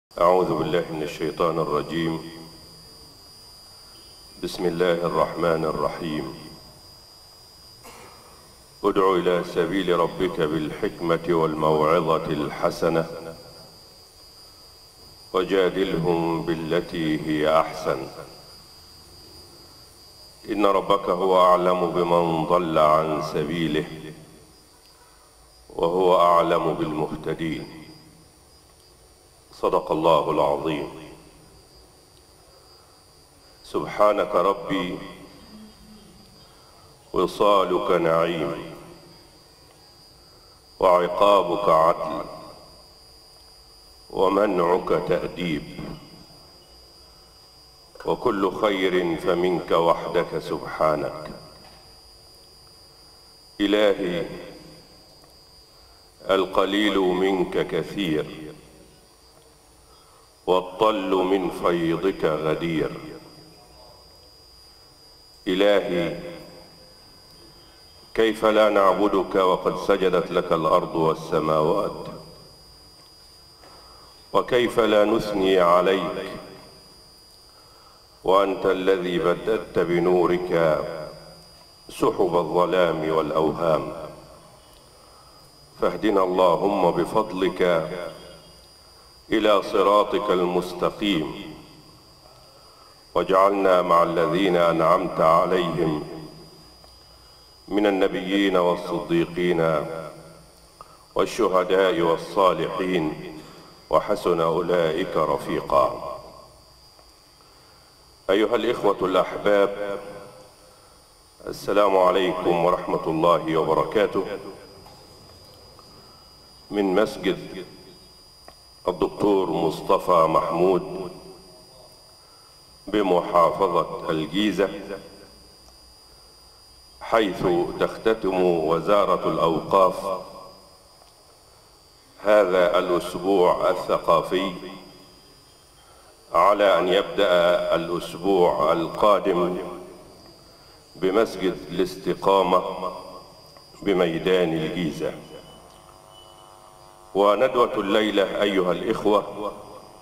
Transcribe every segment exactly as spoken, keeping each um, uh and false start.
أعوذ بالله من الشيطان الرجيم. بسم الله الرحمن الرحيم. ادع إلى سبيل ربك بالحكمة والموعظة الحسنة وجادلهم بالتي هي أحسن، إن ربك هو أعلم بمن ضل عن سبيله وهو أعلم بالمهتدين. صدق الله العظيم. سبحانك ربي وصالك نعيم، وعقابك عدل، ومنعك تأديب، وكل خير فمنك وحدك سبحانك. إلهي القليل منك كثير، والطل من فيضك غدير. إلهي كيف لا نعبدك وقد سجدت لك الأرض والسماوات، وكيف لا نثني عليك وأنت الذي بددت بنورك سحب الظلام والأوهام. فاهدنا اللهم بفضلك إلى صراطك المستقيم، واجعلنا مع الذين أنعمت عليهم من النبيين والصديقين والشهداء والصالحين، وحسن أولئك رفيقا. أيها الإخوة الأحباب، السلام عليكم ورحمة الله وبركاته. من مسجد الدكتور مصطفى محمود بمحافظة الجيزة، حيث تختتم وزارة الأوقاف هذا الأسبوع الثقافي، على أن يبدأ الأسبوع القادم بمسجد الاستقامة بميدان الجيزة. وندوة الليلة أيها الإخوة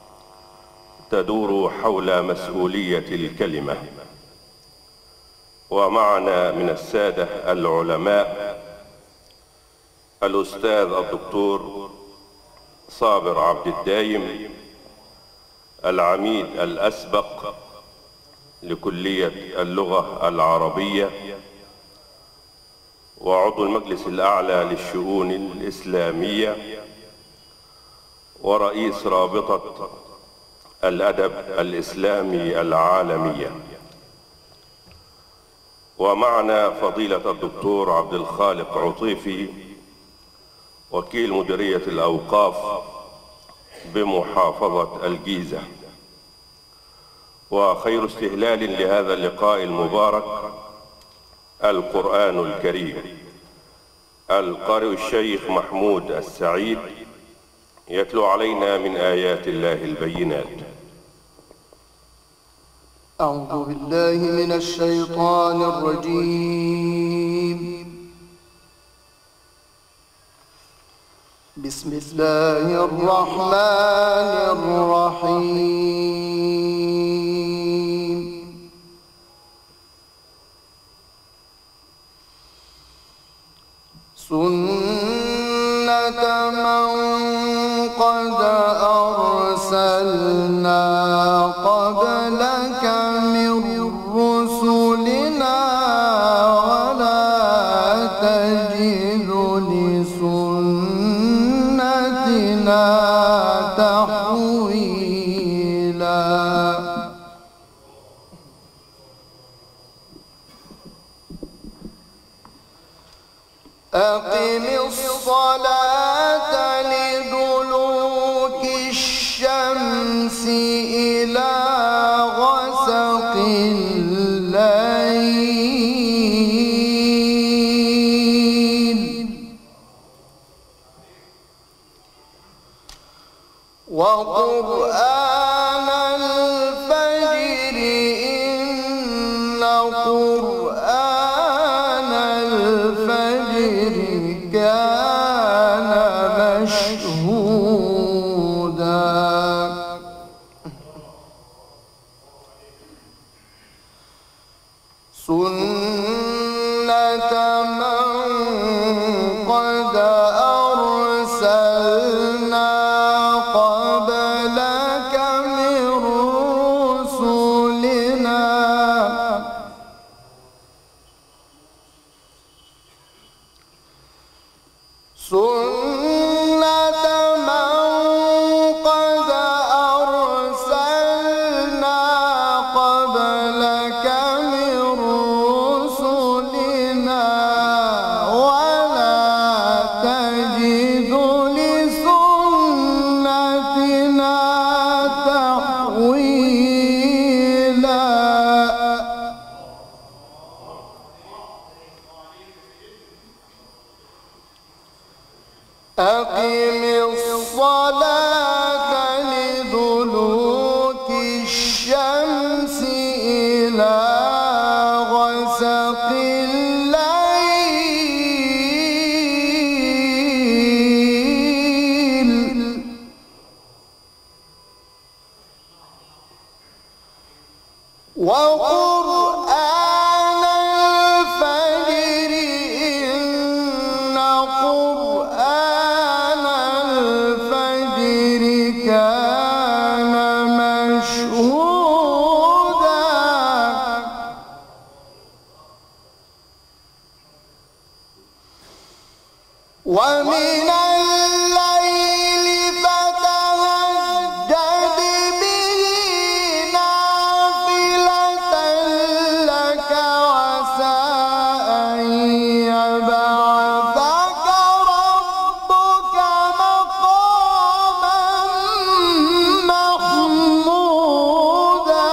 تدور حول مسؤولية الكلمة، ومعنا من السادة العلماء الأستاذ الدكتور صابر عبد الدايم، العميد الأسبق لكلية اللغة العربية وعضو المجلس الأعلى للشؤون الإسلامية ورئيس رابطة الأدب الإسلامي العالمية. ومعنا فضيلة الدكتور عبد الخالق عطيفي، وكيل مديرية الأوقاف بمحافظة الجيزة. وخير استهلال لهذا اللقاء المبارك القرآن الكريم. القارئ الشيخ محمود السعيد يتلو علينا من آيات الله البينات. أعوذ بالله من الشيطان الرجيم. بسم الله الرحمن الرحيم. سنة من قد أرسلنا قبلك من رسلنا، ولا تجد لسنتنا تحويلا. أقم الصلاة لدلوك الشمس إلى غسق الليل، وقرآن الفجر إن قرآن الفجر كان مشهودا. وقرآن الفجر إن قرآن الفجر كان مشهودا ومن الليل فتهجد به نافلة لك عسى أن يبعثك ربك مقاما محمودا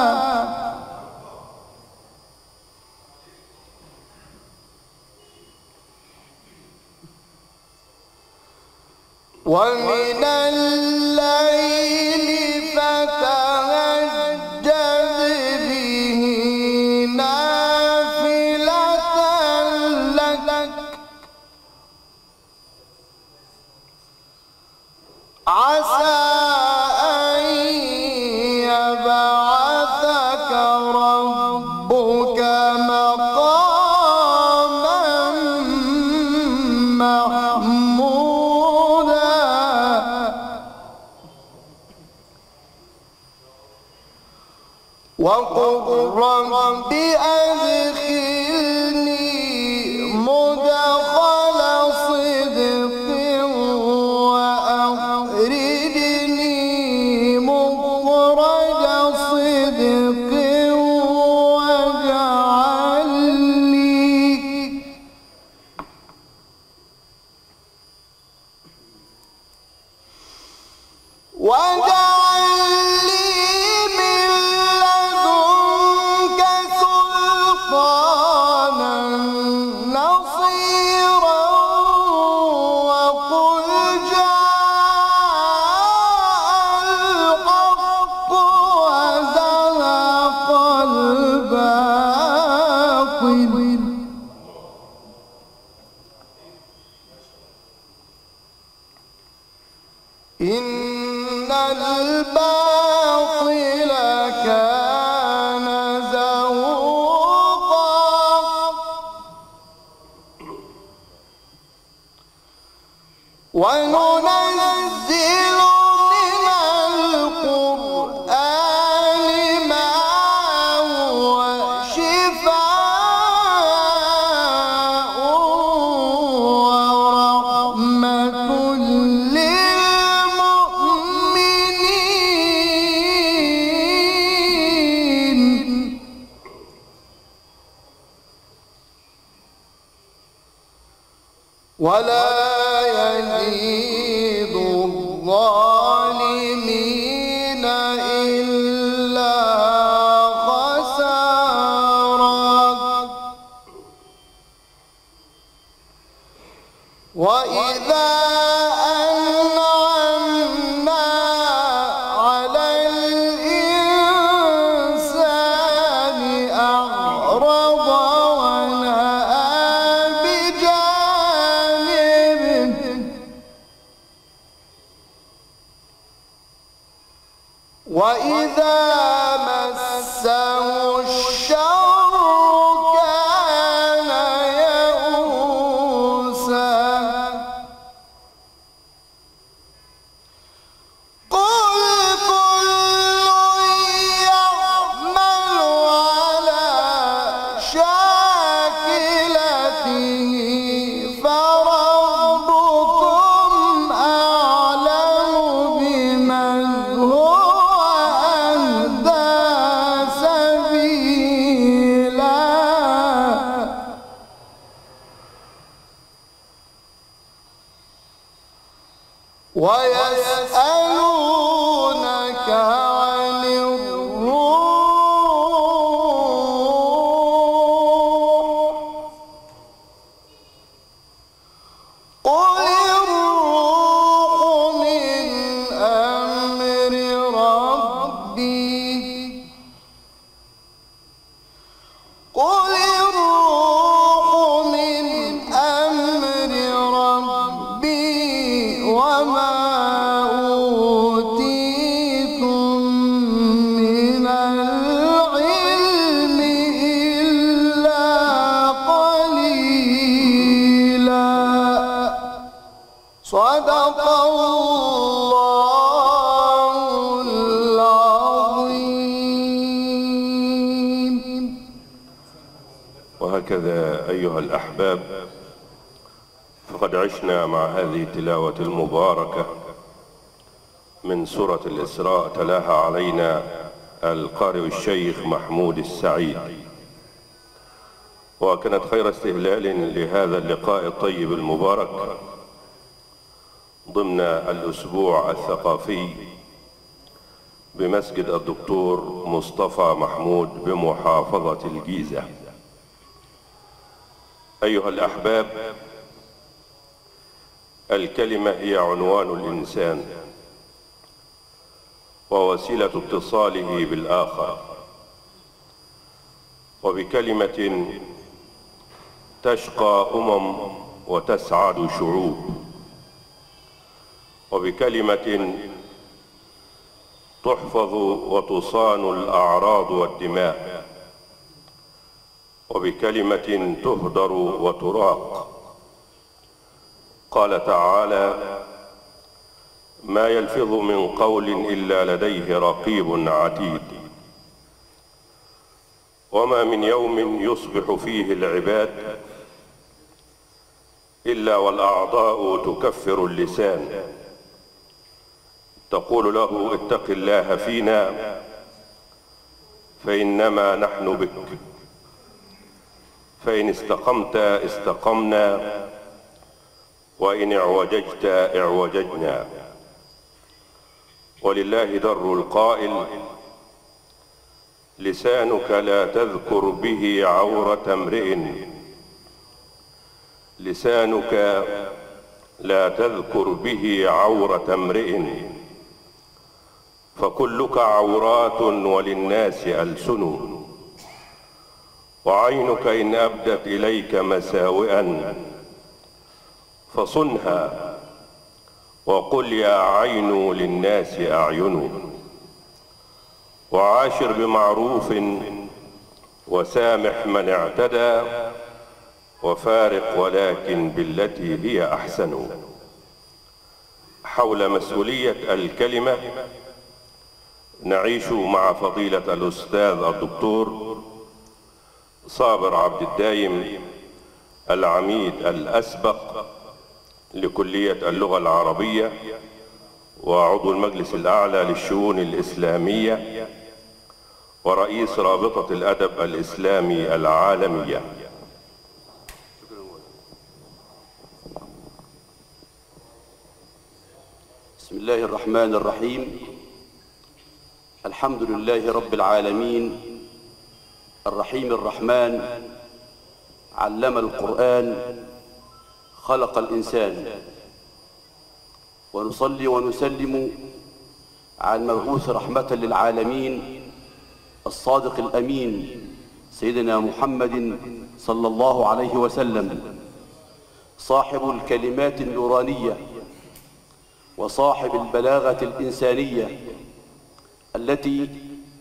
ومن الليل فتهجد به نافلة لك عسى أن يبعثك ربك مقاما محمودا وقل رب أدخلني مدخل صدق وأخرجني مخرج صدق واجعل لي واجعل لي من لدنك سلطانا نصيرا وقل جاء الحق وزهق الباطل إن الباطل كان زهوقا وننزل من القرآن ما هو شفاء ورحمة للمؤمنين ولا يزيد الظالمين إلا خسارا وإذا أنعمنا على الإنسان أعرض ونأى بجانبه وإذا مسه الشر كان يئوسا قل كل يعمل على شاكلته فربكم أعلم بمن هو أهدى سبيلا ويسألونك عن الروح قل الروح من أمر ربي قل الروح من أمر ربي وما أوتيتم هكذا أيها الأحباب، فقد عشنا مع هذه التلاوة المباركة من سورة الإسراء، تلاها علينا القارئ الشيخ محمود السعيد، وكانت خير استهلال لهذا اللقاء الطيب المبارك ضمن الأسبوع الثقافي بمسجد الدكتور مصطفى محمود بمحافظة الجيزة. أيها الأحباب، الكلمة هي عنوان الإنسان ووسيلة اتصاله بالآخر، وبكلمة تشقى أمم وتسعد شعوب، وبكلمة تحفظ وتصان الأعراض والدماء، وبكلمة تهدر وتراق. قال تعالى: ما يلفظ من قول إلا لديه رقيب عتيد. وما من يوم يصبح فيه العباد إلا والأعضاء تكفر اللسان، تقول له: اتق الله فينا فإنما نحن بك، فإن استقمت استقمنا، وإن اعوججت اعوججنا. ولله در القائل: لسانك لا تذكر به عورة امرئ، لسانك لا تذكر به عورة امرئ، فكلك عورات وللناس ألسن، وعينك إن أبدت إليك مساوئا فصنها، وقل يا عين للناس أعين. وعاشر بمعروف وسامح من اعتدى، وفارق ولكن بالتي هي أحسن. حول مسؤولية الكلمة نعيش مع فضيلة الأستاذ الدكتور صابر عبد الدايم، العميد الأسبق لكلية اللغة العربية وعضو المجلس الأعلى للشؤون الإسلامية ورئيس رابطة الأدب الإسلامي العالمية. بسم الله الرحمن الرحيم. الحمد لله رب العالمين الرحيم الرحمن، علم القرآن، خلق الإنسان. ونصلي ونسلم على المبعوث رحمة للعالمين الصادق الأمين سيدنا محمد صلى الله عليه وسلم، صاحب الكلمات النورانية وصاحب البلاغة الإنسانية التي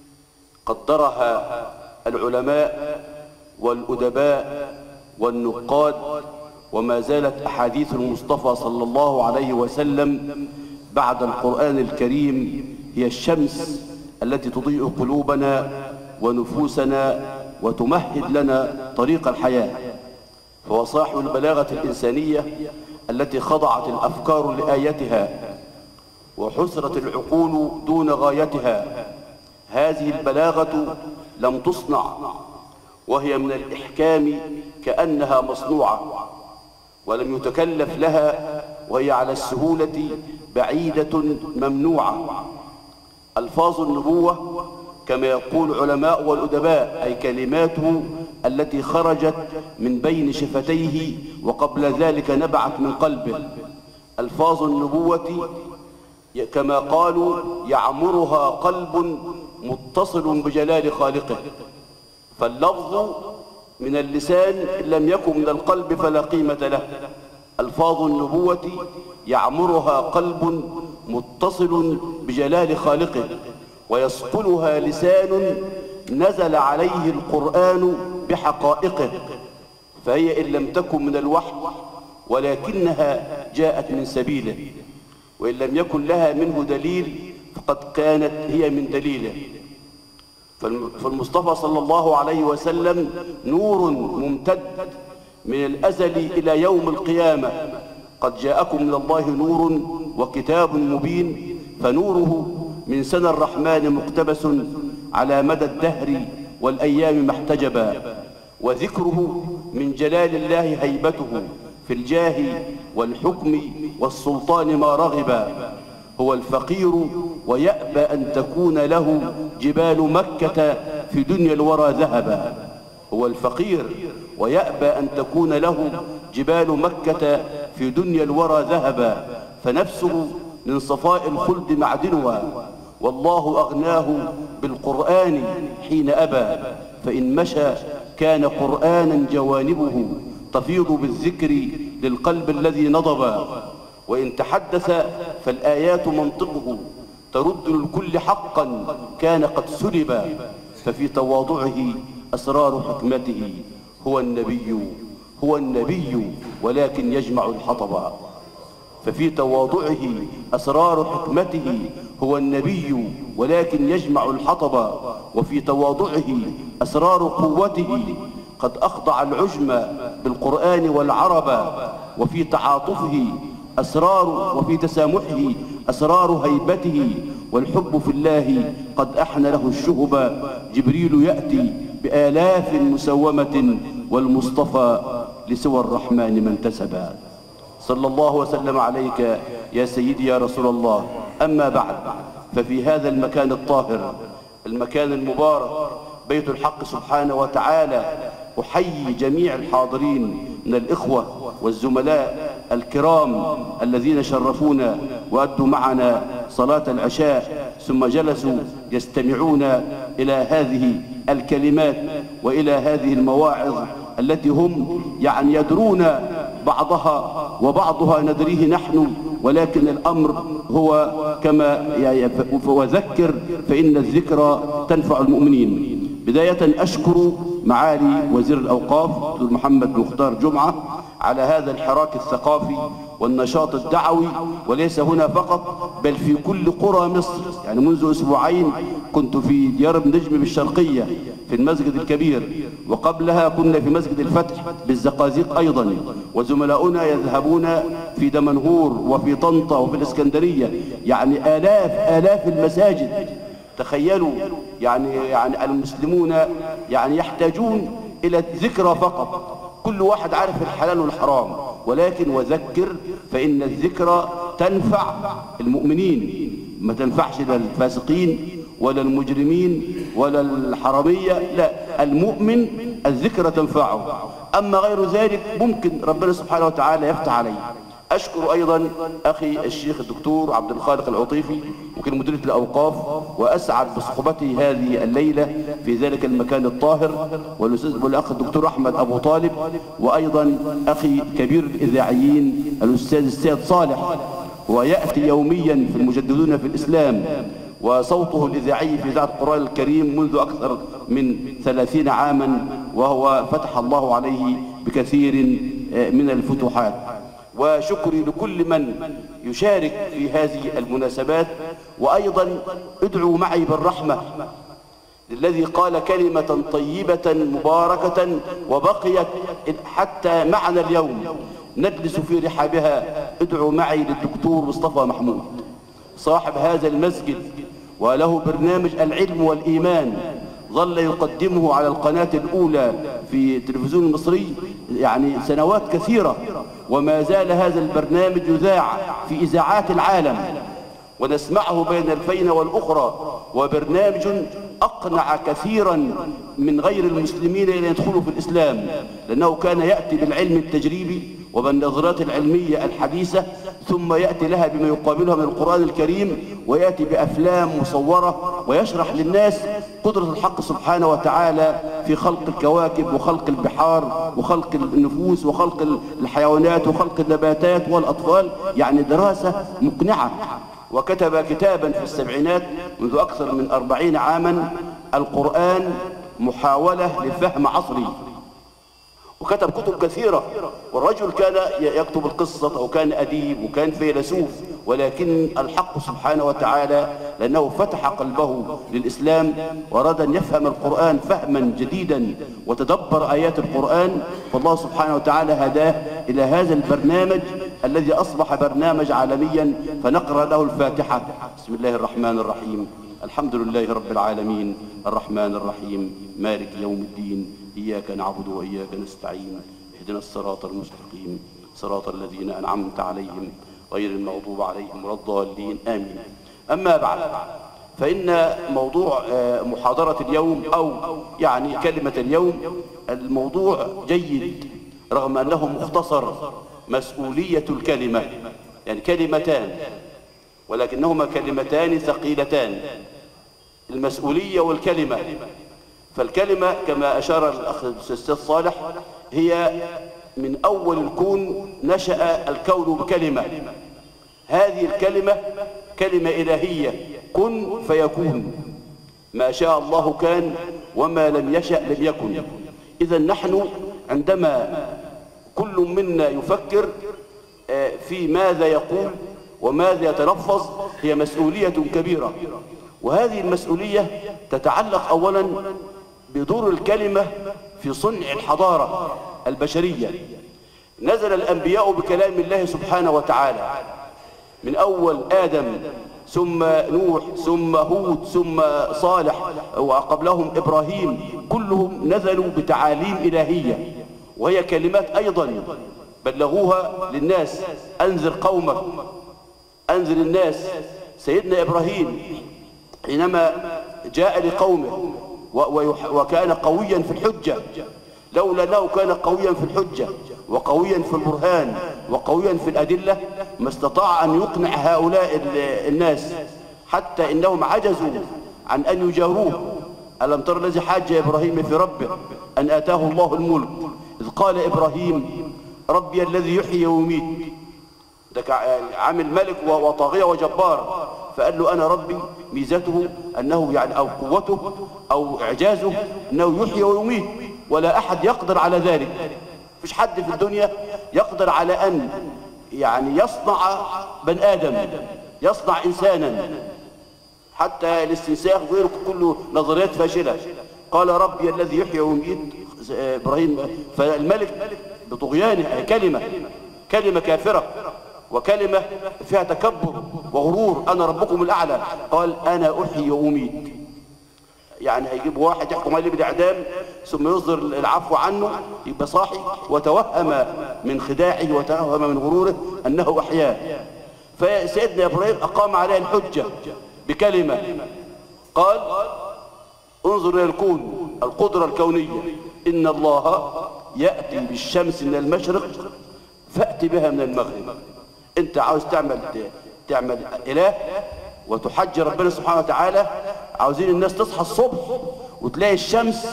قدرها العلماء والأدباء والنقاد، وما زالت أحاديث المصطفى صلى الله عليه وسلم بعد القرآن الكريم هي الشمس التي تضيء قلوبنا ونفوسنا وتمهد لنا طريق الحياة. فهو صاحب البلاغة الإنسانية التي خضعت الأفكار لآيتها وحسرت العقول دون غايتها. هذه البلاغة لم تصنع، وهي من الإحكام كأنها مصنوعة، ولم يتكلف لها، وهي على السهولة بعيدة ممنوعة. ألفاظ النبوة كما يقول علماء والأدباء أي كلماته التي خرجت من بين شفتيه وقبل ذلك نبعت من قلبه. ألفاظ النبوة كما قالوا يعمرها قلب متصل بجلال خالقه. فاللفظ من اللسان إن لم يكن من القلب فلا قيمة له. ألفاظ النبوة يعمرها قلب متصل بجلال خالقه، ويصقلها لسان نزل عليه القرآن بحقائقه، فهي إن لم تكن من الوحي ولكنها جاءت من سبيله، وإن لم يكن لها منه دليل فقد كانت هي من دليله. فالمصطفى صلى الله عليه وسلم نور ممتد من الأزل إلى يوم القيامة. قد جاءكم من الله نور وكتاب مبين، فنوره من سنى الرحمن مقتبس على مدى الدهر والأيام محتجبا، وذكره من جلال الله هيبته في الجاه والحكم والسلطان ما رغبا. هو الفقير ويأبى أن تكون له جبال مكة في دنيا الورى ذهبا. هو الفقير ويأبى أن تكون له جبال مكة في دنيا الورى ذهبا، فنفسه من صفاء الخلد معدنها، والله أغناه بالقرآن حين أبى. فإن مشى كان قرآنا جوانبه تفيض بالذكر للقلب الذي نضبا، وإن تحدث فالآيات منطقه ترد للكل حقا كان قد سلبا. ففي تواضعه أسرار حكمته، هو النبي هو النبي ولكن يجمع الحطبا. ففي تواضعه أسرار حكمته، هو النبي ولكن يجمع الحطبا. وفي تواضعه أسرار قوته، قد أخضع العجم بالقرآن والعربا. وفي تعاطفه أسرار وفي تسامحه أسرار هيبته، والحب في الله قد أحن له الشهب. جبريل يأتي بآلاف مسومة، والمصطفى لسوى الرحمن من انتسبا. صلى الله وسلم عليك يا سيدي يا رسول الله. أما بعد، ففي هذا المكان الطاهر، المكان المبارك، بيت الحق سبحانه وتعالى، أحيي جميع الحاضرين من الإخوة والزملاء الكرام الذين شرفونا وأدوا معنا صلاة العشاء، ثم جلسوا يستمعون إلى هذه الكلمات وإلى هذه المواعظ التي هم يعني يدرون بعضها وبعضها ندريه نحن، ولكن الأمر هو كما وذكر فإن الذكرى تنفع المؤمنين. بداية أشكر معالي وزير الأوقاف دكتور محمد مختار جمعة على هذا الحراك الثقافي والنشاط الدعوي، وليس هنا فقط بل في كل قرى مصر. يعني منذ أسبوعين كنت في ديار ابن نجم بالشرقية في المسجد الكبير، وقبلها كنا في مسجد الفتح بالزقازيق أيضا، وزملاؤنا يذهبون في دمنهور وفي طنطا وفي الإسكندرية، يعني آلاف آلاف المساجد. تخيلوا يعني يعني المسلمون يعني يحتاجون إلى الذكرى فقط، كل واحد عارف الحلال والحرام، ولكن وذكر فإن الذكرى تنفع المؤمنين، ما تنفعش لا الفاسقين ولا المجرمين ولا الحرامية، لا، المؤمن الذكرى تنفعه. أما غير ذلك ممكن ربنا سبحانه وتعالى يفتح عليه. أشكر أيضا أخي الشيخ الدكتور عبد الخالق العطيفي وكيل مديرية الأوقاف، وأسعد بصحبته هذه الليلة في ذلك المكان الطاهر، والأخ الدكتور أحمد أبو طالب، وأيضا أخي كبير الإذاعيين الأستاذ السيد صالح، ويأتي يوميا في المجددون في الإسلام، وصوته الإذاعي في إذاعة القرآن الكريم منذ أكثر من ثلاثين عاما، وهو فتح الله عليه بكثير من الفتوحات. وشكري لكل من يشارك في هذه المناسبات. وأيضا ادعوا معي بالرحمة الذي قال كلمة طيبة مباركة وبقيت حتى معنا اليوم نجلس في رحابها. ادعوا معي للدكتور مصطفى محمود صاحب هذا المسجد، وله برنامج العلم والإيمان ظل يقدمه على القناة الأولى في التلفزيون المصري يعني سنوات كثيرة، وما زال هذا البرنامج يذاع في إذاعات العالم ونسمعه بين الفين والأخرى، وبرنامج أقنع كثيرا من غير المسلمين أن يدخلوا في الإسلام، لأنه كان يأتي بالعلم التجريبي وبالنظرات العلمية الحديثة، ثم يأتي لها بما يقابلها من القرآن الكريم، ويأتي بأفلام مصورة ويشرح للناس قدرة الحق سبحانه وتعالى في خلق الكواكب وخلق البحار وخلق النفوس وخلق الحيوانات وخلق النباتات والأطفال، يعني دراسة مقنعة. وكتب كتابا في السبعينات منذ أكثر من أربعين عاما، القرآن محاولة لفهم عصري، وكتب كتب كثيرة. والرجل كان يكتب القصة وكان أديب وكان فيلسوف ولكن الحق سبحانه وتعالى لأنه فتح قلبه للإسلام وأراد أن يفهم القرآن فهما جديدا وتدبر آيات القرآن، فالله سبحانه وتعالى هداه إلى هذا البرنامج الذي أصبح برنامج عالميا. فنقرأ له الفاتحة. بسم الله الرحمن الرحيم. الحمد لله رب العالمين الرحمن الرحيم مالك يوم الدين إياك نعبد وإياك نستعين اهدنا الصراط المستقيم صراط الذين أنعمت عليهم غير المغضوب عليهم ولا الضالين آمين. أما بعد، فإن موضوع محاضرة اليوم أو يعني كلمة اليوم الموضوع جيد رغم أنه مختصر. مسؤولية الكلمة، يعني كلمتان ولكنهما كلمتان ثقيلتان، المسؤولية والكلمة. فالكلمة كما أشار الأخ الأستاذ صالح هي من أول الكون نشأ الكون بكلمة. هذه الكلمة كلمة إلهية، كن فيكون، ما شاء الله كان وما لم يشأ لم يكن. إذا نحن عندما كل منا يفكر في ماذا يقول وماذا يتلفظ هي مسؤولية كبيرة، وهذه المسؤولية تتعلق أولا بدور الكلمة في صنع الحضارة البشرية. نزل الأنبياء بكلام الله سبحانه وتعالى من أول آدم ثم نوح ثم هود ثم صالح وقبلهم إبراهيم، كلهم نزلوا بتعاليم إلهية وهي كلمات أيضا بلغوها للناس. أنذر قومك، أنذر الناس. سيدنا إبراهيم حينما جاء لقومه وكان قويا في الحجة، لولا أنه كان قويا في الحجة وقويا في البرهان وقويا في الأدلة ما استطاع أن يقنع هؤلاء الناس، حتى إنهم عجزوا عن أن يجاروه. ألم تر الذي حاج إبراهيم في ربه أن آتاه الله الملك إذ قال إبراهيم ربي الذي يحيي ويميت. ده عامل ملك وطاغية وجبار، فقال له أنا ربي ميزته أنه يعني أو قوته أو إعجازه أنه يحيي ويميت، ولا أحد يقدر على ذلك. مفيش حد في الدنيا يقدر على أن يعني يصنع بني آدم، يصنع إنسانا، حتى الاستنساخ غيره كله نظريات فاشلة. قال ربي الذي يحيي ويميت إبراهيم، فالملك بطغيانه كلمة كلمة كافرة وكلمة فيها تكبر وغرور، أنا ربكم الأعلى. قال أنا أحيي وأميت، يعني هيجيب واحد يحكم عليه بالإعدام ثم يصدر العفو عنه يبقى صاحي، وتوهم من خداعه وتوهم من غروره أنه أحياه. فسيدنا إبراهيم أقام عليه الحجة بكلمة، قال انظر إلى الكون، القدرة الكونية، إن الله يأتي بالشمس من المشرق فأتي بها من المغرب. أنت عاوز تعمل تعمل إله وتحج ربنا سبحانه وتعالى، عاوزين الناس تصحى الصبح وتلاقي الشمس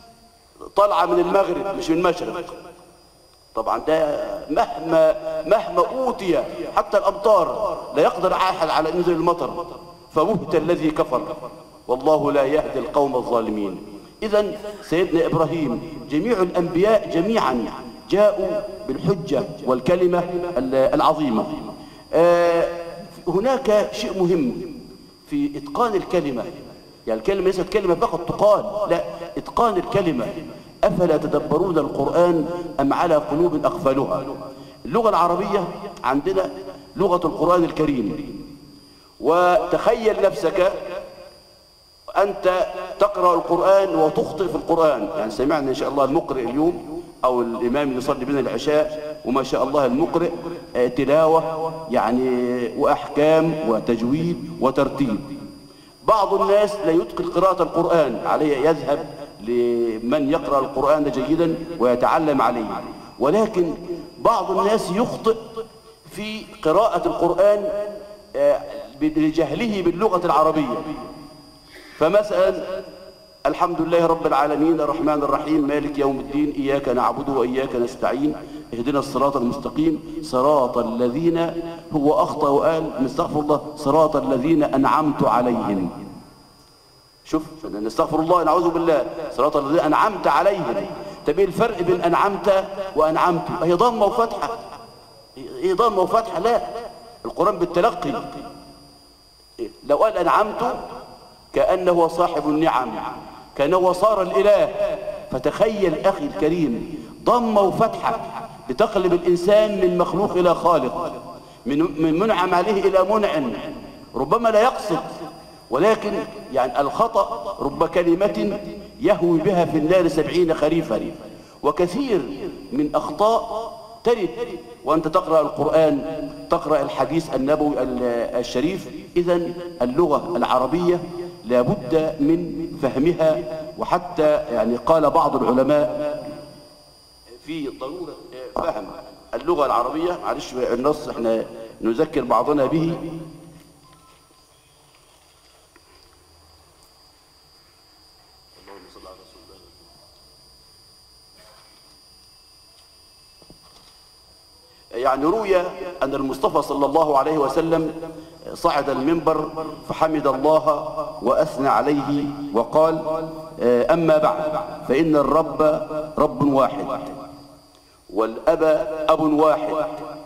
طالعة من المغرب مش من المشرق. طبعا ده مهما مهما أوتي حتى الأمطار لا يقدر أحد على أن ينزل المطر، فمهت الذي كفر والله لا يهدي القوم الظالمين. إذا سيدنا إبراهيم جميع الأنبياء جميعا جاءوا بالحجة والكلمة العظيمة. هناك شيء مهم في إتقان الكلمة، يعني الكلمة ليست كلمة فقط تقال، لا، إتقان الكلمة. أفلا تدبرون القرآن أم على قلوب أقفالها؟ اللغة العربية عندنا لغة القرآن الكريم، وتخيل نفسك أنت تقرأ القرآن وتخطئ في القرآن. يعني سمعنا إن شاء الله المقرئ اليوم أو الإمام اللي يصلي بنا العشاء وما شاء الله المقرئ تلاوة يعني وأحكام وتجويد وترتيب. بعض الناس لا يتقن قراءة القرآن، عليه يذهب لمن يقرأ القرآن جيدا ويتعلم عليه، ولكن بعض الناس يخطئ في قراءة القرآن لجهله باللغة العربية. فمثلا الحمد لله رب العالمين الرحمن الرحيم مالك يوم الدين إياك نعبد وإياك نستعين اهدنا الصراط المستقيم صراط الذين، هو أخطأ وقال نستغفر الله صراط الذين أنعمت عليهم. شوف نستغفر الله نعوذ بالله صراط الذين أنعمت عليهم. طب ايه الفرق بين أنعمت وأنعمت؟ هي ضمة وفتحة، هي ضمة وفتحة؟ لا، القرآن بالتلقي. لو قال أنعمت كأنه هو صاحب النعم، كأنه هو صار الإله. فتخيل أخي الكريم ضمة وفتحة لتقلب الإنسان من مخلوق إلى خالق، من منعم عليه إلى منعم. ربما لا يقصد، ولكن يعني الخطأ رب كلمة يهوي بها في النار سبعين خريفا. وكثير من أخطاء ترد وأنت تقرأ القرآن، تقرأ الحديث النبوي الشريف. إذن اللغة العربية لا بد من فهمها. وحتى يعني قال بعض العلماء في ضرورة فهم اللغة العربية. معلش النص احنا نذكر بعضنا به. يعني روي أن المصطفى صلى الله عليه وسلم صعد المنبر فحمد الله وأثنى عليه وقال: أما بعد فإن الرب رب واحد، والأب أب واحد،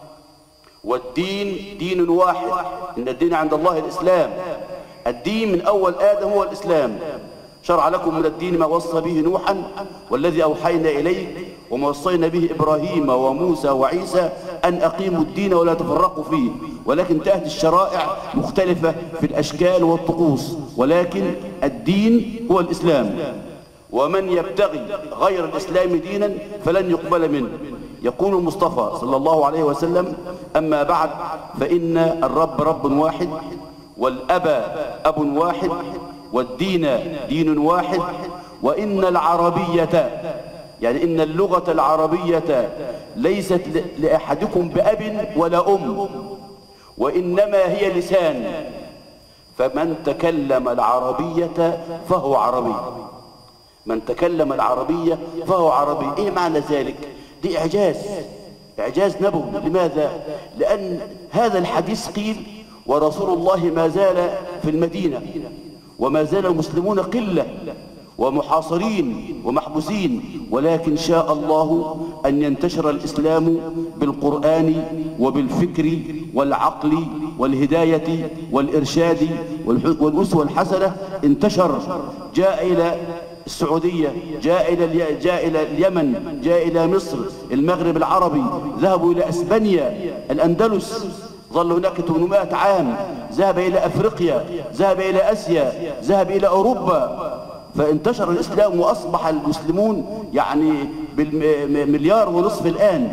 والدين دين واحد. إن الدين عند الله الإسلام. الدين من أول آدم هو الإسلام. شرع لكم من الدين ما وصى به نوحا والذي أوحينا إليك وما وصينا به إبراهيم وموسى وعيسى أن أقيموا الدين ولا تفرقوا فيه. ولكن تأتي الشرائع مختلفة في الأشكال والطقوس، ولكن الدين هو الإسلام. ومن يبتغي غير الإسلام دينا فلن يقبل منه. يقول المصطفى صلى الله عليه وسلم: أما بعد فإن الرب رب واحد، والأب أب واحد، والدين دين واحد، وإن العربية، يعني إن اللغة العربية ليست لأحدكم بأب ولا أم، وإنما هي لسان، فمن تكلم العربية فهو عربي. من تكلم العربية فهو عربي. إيه معنى ذلك؟ دي إعجاز، إعجاز نبوي. لماذا؟ لأن هذا الحديث قيل ورسول الله ما زال في المدينة، وما زال المسلمون قلة ومحاصرين ومحبوسين، ولكن شاء الله أن ينتشر الإسلام بالقرآن وبالفكر والعقل والهداية والإرشاد والأسوة الحسنة. انتشر، جاء إلى السعودية، جاء إلى جاء إلى اليمن، جاء إلى مصر، المغرب العربي، ذهبوا إلى أسبانيا، الأندلس، ظل هناك ثمانمائة عام، ذهب إلى أفريقيا، ذهب إلى آسيا، ذهب إلى أوروبا. فانتشر الإسلام وأصبح المسلمون يعني بالمليار ونصف الآن،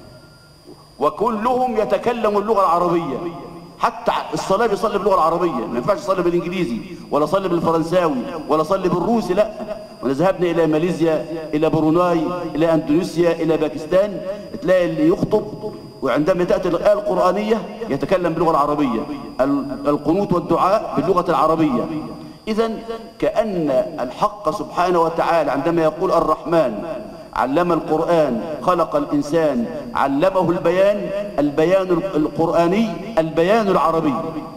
وكلهم يتكلموا اللغة العربية. حتى الصلاة بيصلي باللغة العربية، ما ينفعش يصلي بالإنجليزي ولا يصلي بالفرنساوي ولا يصلي بالروسي، لا. ذهبنا إلى ماليزيا، إلى بروناي، إلى أندونيسيا، إلى باكستان، تلاقي اللي يخطب وعندما تأتي الآية القرآنية يتكلم باللغة العربية، القنوت والدعاء باللغة العربية. إذن كأن الحق سبحانه وتعالى عندما يقول الرحمن علم القرآن خلق الإنسان علمه البيان، البيان القرآني البيان العربي.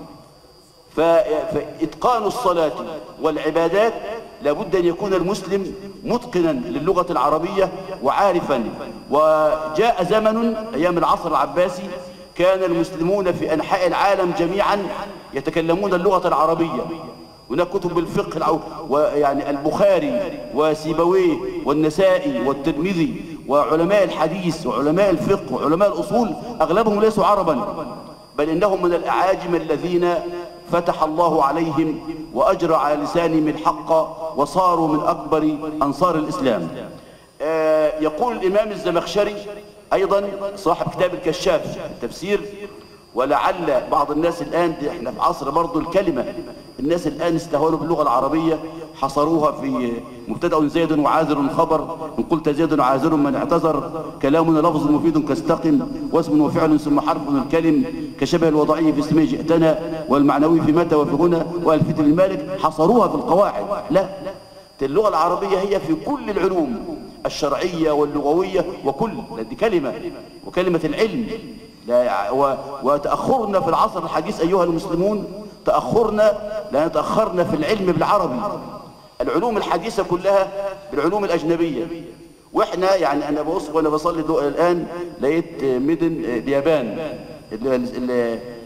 فإتقان الصلاة والعبادات لابد أن يكون المسلم متقنا للغة العربية وعارفا. وجاء زمن أيام العصر العباسي كان المسلمون في أنحاء العالم جميعا يتكلمون اللغة العربية. هناك كتب بالفقه، ويعني البخاري وسيبويه والنسائي والترمذي وعلماء الحديث وعلماء الفقه وعلماء الأصول أغلبهم ليسوا عربا، بل إنهم من الأعاجم الذين فتح الله عليهم وأجرى على لسانهم الحق وصاروا من أكبر أنصار الإسلام. آه يقول الإمام الزمخشري أيضا صاحب كتاب الكشاف التفسير، ولعل بعض الناس الآن، احنا في عصر برضو الكلمة، الناس الآن استهونوا باللغة العربية، حصروها في مبتدأ زيد وعاذر خبر، إن قلت زيد وعاذر من اعتذر، كلامنا لفظ مفيد كاستقم، واسم وفعل ثم حرف الكلم، كشبه الوضعي في اسمه جئتنا، والمعنوي في متى وفي هنا، والفتن المالك. حصروها في القواعد. لا، اللغة العربية هي في كل العلوم الشرعية واللغوية وكل، دي كلمة وكلمة العلم. لا وتأخرنا في العصر الحديث أيها المسلمون، تأخرنا لأن تأخرنا في العلم بالعربي. العلوم الحديثة كلها بالعلوم الأجنبية، وإحنا يعني أنا بص وأنا بصلي الآن لقيت مدن اليابان،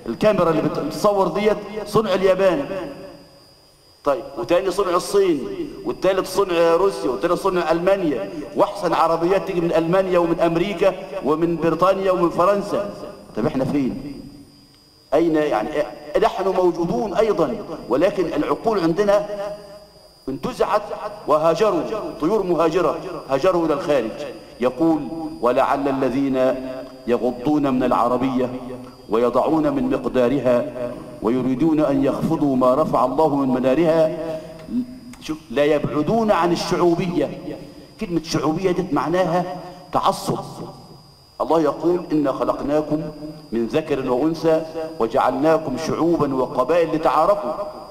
الكاميرا اللي بتصور ديت صنع اليابان. طيب وتاني صنع الصين، والتالت صنع روسيا، والتالت صنع ألمانيا، واحسن عربيات تيجي من ألمانيا ومن أمريكا ومن بريطانيا ومن فرنسا. طب احنا فين؟ أين يعني؟ نحن موجودون أيضا، ولكن العقول عندنا انتزعت وهاجروا، طيور مهاجرة هاجروا إلى الخارج. يقول ولعل الذين يغضون من العربية ويضعون من مقدارها ويريدون أن يخفضوا ما رفع الله من منارها شوف لا يبعدون عن الشعوبية. كلمة شعوبية دي معناها تعصب. الله يقول إنا خلقناكم من ذكر وأنثى وجعلناكم شعوبا وقبائل لتعارفوا.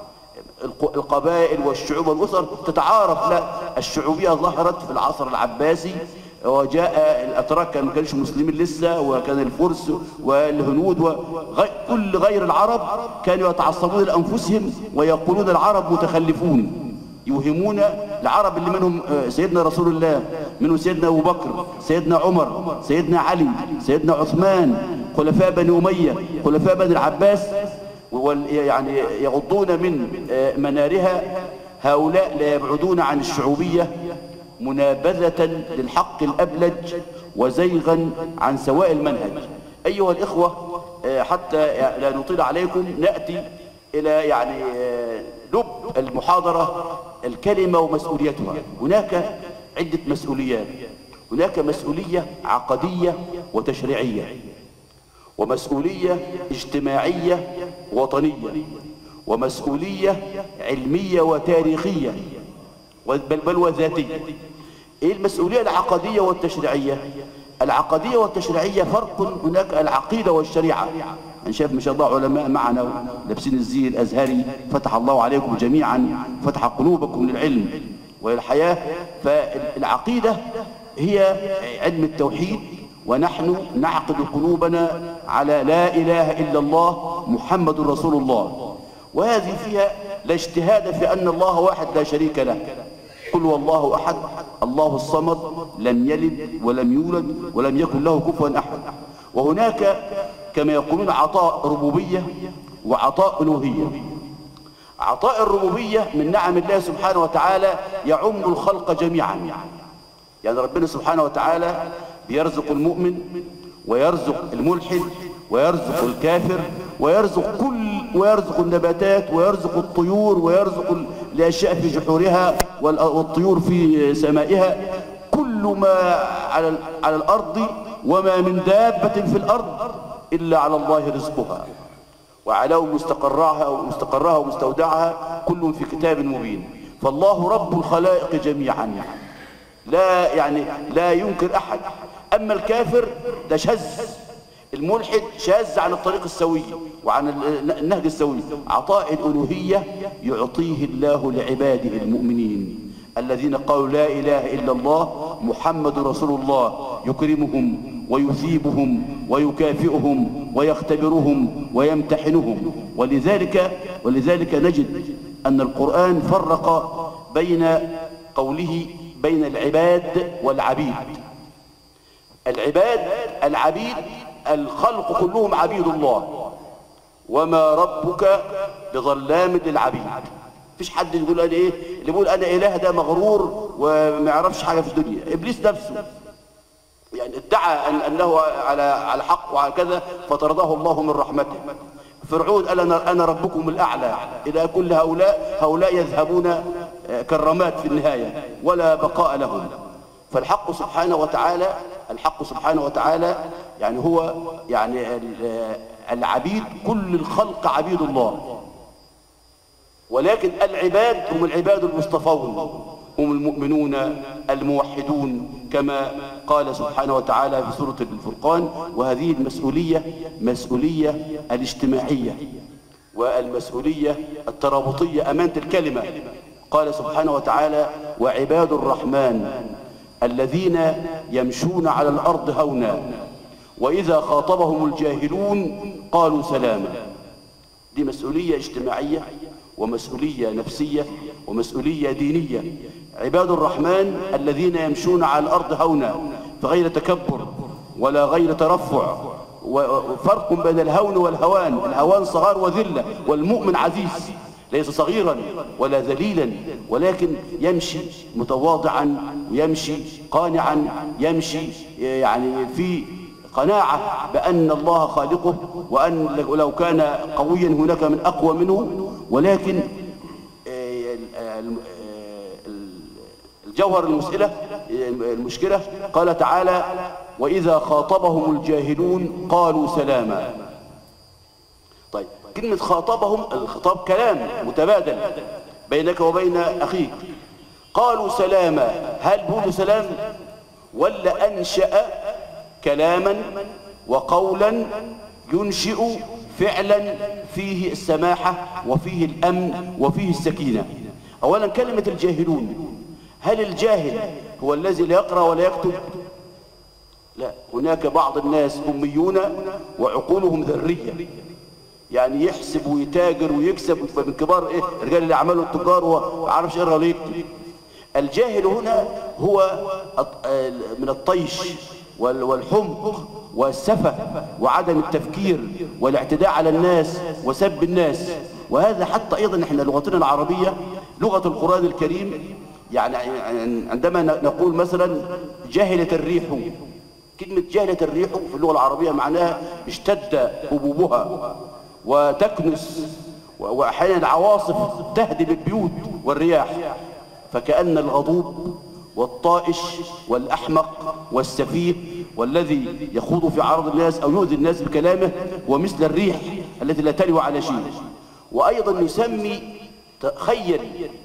القبائل والشعوب والأسر تتعارف، لا، الشعوبية ظهرت في العصر العباسي، وجاء الأتراك كانوا ما كانش مسلمين لسه، وكان الفرس والهنود وكل غير العرب كانوا يتعصبون لأنفسهم ويقولون العرب متخلفون، يوهمون العرب اللي منهم سيدنا رسول الله، منهم سيدنا أبو بكر، سيدنا عمر، سيدنا علي، سيدنا عثمان، خلفاء بني أمية، خلفاء بني العباس، يعني يغضون من منارها. هؤلاء لا يبعدون عن الشعوبية منابذة للحق الأبلج وزيغا عن سواء المنهج. أيها الإخوة، حتى لا نطيل عليكم نأتي إلى يعني لب المحاضرة، الكلمة ومسؤوليتها. هناك عدة مسؤوليات. هناك مسؤولية عقدية وتشريعية، ومسؤولية اجتماعية وطنية، ومسؤولية علمية وتاريخية، بل بل وذاتية. ايه المسؤولية العقدية والتشريعية؟ العقدية والتشريعية فرق. هناك العقيدة والشريعة. أنا شايف ما شاء الله علماء معنا لابسين الزي الأزهري، فتح الله عليكم جميعا، فتح قلوبكم للعلم وللحياة. فالعقيدة هي علم التوحيد، ونحن نعقد قلوبنا على لا إله إلا الله محمد رسول الله، وهذه فيها لا اجتهاد في أن الله واحد لا شريك له. قل هو الله أحد الله الصمد لم يلد ولم يولد ولم يكن له كفوا أحد. وهناك كما يقولون عطاء ربوبية وعطاء ألوهية. عطاء الربوبية من نعم الله سبحانه وتعالى يعم الخلق جميعا. يعني ربنا سبحانه وتعالى بيرزق المؤمن ويرزق الملحد ويرزق الكافر ويرزق كل ويرزق النباتات ويرزق الطيور ويرزق الأشياء في جحورها والطيور في سمائها. كل ما على على الأرض وما من دابة في الأرض إلا على الله رزقها وعلاه مستقرها ومستقرها ومستودعها، كل في كتاب مبين. فالله رب الخلائق جميعا، لا يعني لا ينكر أحد. أما الكافر ده شاذ، الملحد شاذ عن الطريق السوي وعن النهج السوي. عطاء الألوهية يعطيه الله لعباده المؤمنين الذين قالوا لا إله إلا الله محمد رسول الله، يكرمهم ويثيبهم ويكافئهم ويختبرهم ويمتحنهم. ولذلك ولذلك نجد أن القرآن فرق بين قوله بين العباد والعبيد. العباد العبيد الخلق كلهم عبيد الله، وما ربك بظلام للعبيد. مفيش حد يقول انا ايه، اللي يقول انا اله ده مغرور وما يعرفش حاجه في الدنيا. ابليس نفسه يعني ادعى أن انه على على حق وعلى كذا فطرده الله من رحمته. فرعون قال انا انا ربكم الاعلى. الى كل هؤلاء هؤلاء يذهبون كالرماد في النهايه ولا بقاء لهم. فالحق سبحانه وتعالى الحق سبحانه وتعالى يعني هو يعني العبيد، كل الخلق عبيد الله، ولكن العباد هم العباد المصطفون، هم المؤمنون الموحدون كما قال سبحانه وتعالى في سورة الفرقان. وهذه المسؤولية مسؤولية الاجتماعية والمسؤولية الترابطية، أمانة الكلمة. قال سبحانه وتعالى وعباد الرحمن الذين يمشون على الأرض هونا وإذا خاطبهم الجاهلون قالوا سلاما. دي مسؤولية اجتماعية ومسؤولية نفسية ومسؤولية دينية. عباد الرحمن الذين يمشون على الأرض هونا، فغير تكبر ولا غير ترفع وفرق بين الهون والهوان، الهوان صغار وذلة، والمؤمن عزيز ليس صغيرا ولا ذليلا، ولكن يمشي متواضعا، يمشي قانعا، يمشي يعني في قناعة بأن الله خالقه، وأن لو كان قويا هناك من أقوى منه. ولكن الجوهر المسألة المشكلة قال تعالى: وإذا خاطبهم الجاهلون قالوا سلاما. طيب، كلمة خاطبهم، الخطاب كلام متبادل بينك وبين أخيك. قالوا سلاما، هل بقولوا سلام ولا أنشأ كلاما وقولا ينشئ فعلا فيه السماحة وفيه الأمن وفيه السكينة؟ أولا كلمة الجاهلون، هل الجاهل هو الذي لا يقرأ ولا يكتب؟ لا، هناك بعض الناس أميون وعقولهم ذرية، يعني يحسب ويتاجر ويكسب من كبار إيه رجال الأعمال والتجار وعارفش يقرأ ولا يكتب. الجاهل هنا هو من الطيش والحمق والسفه وعدم التفكير والاعتداء على الناس وسب الناس. وهذا حتى أيضا احنا لغتنا العربية لغة القرآن الكريم، يعني عندما نقول مثلا جهلت الريح، كلمة جهلت الريح في اللغة العربية معناها اشتد هبوبها وتكنس، وأحيانا العواصف تهدم البيوت والرياح. فكأن الغضوب والطائش والأحمق والسفيه والذي يخوض في عرض الناس أو يؤذي الناس بكلامه هو مثل الريح التي لا تلوي على شيء. وأيضا يسمي، تخيل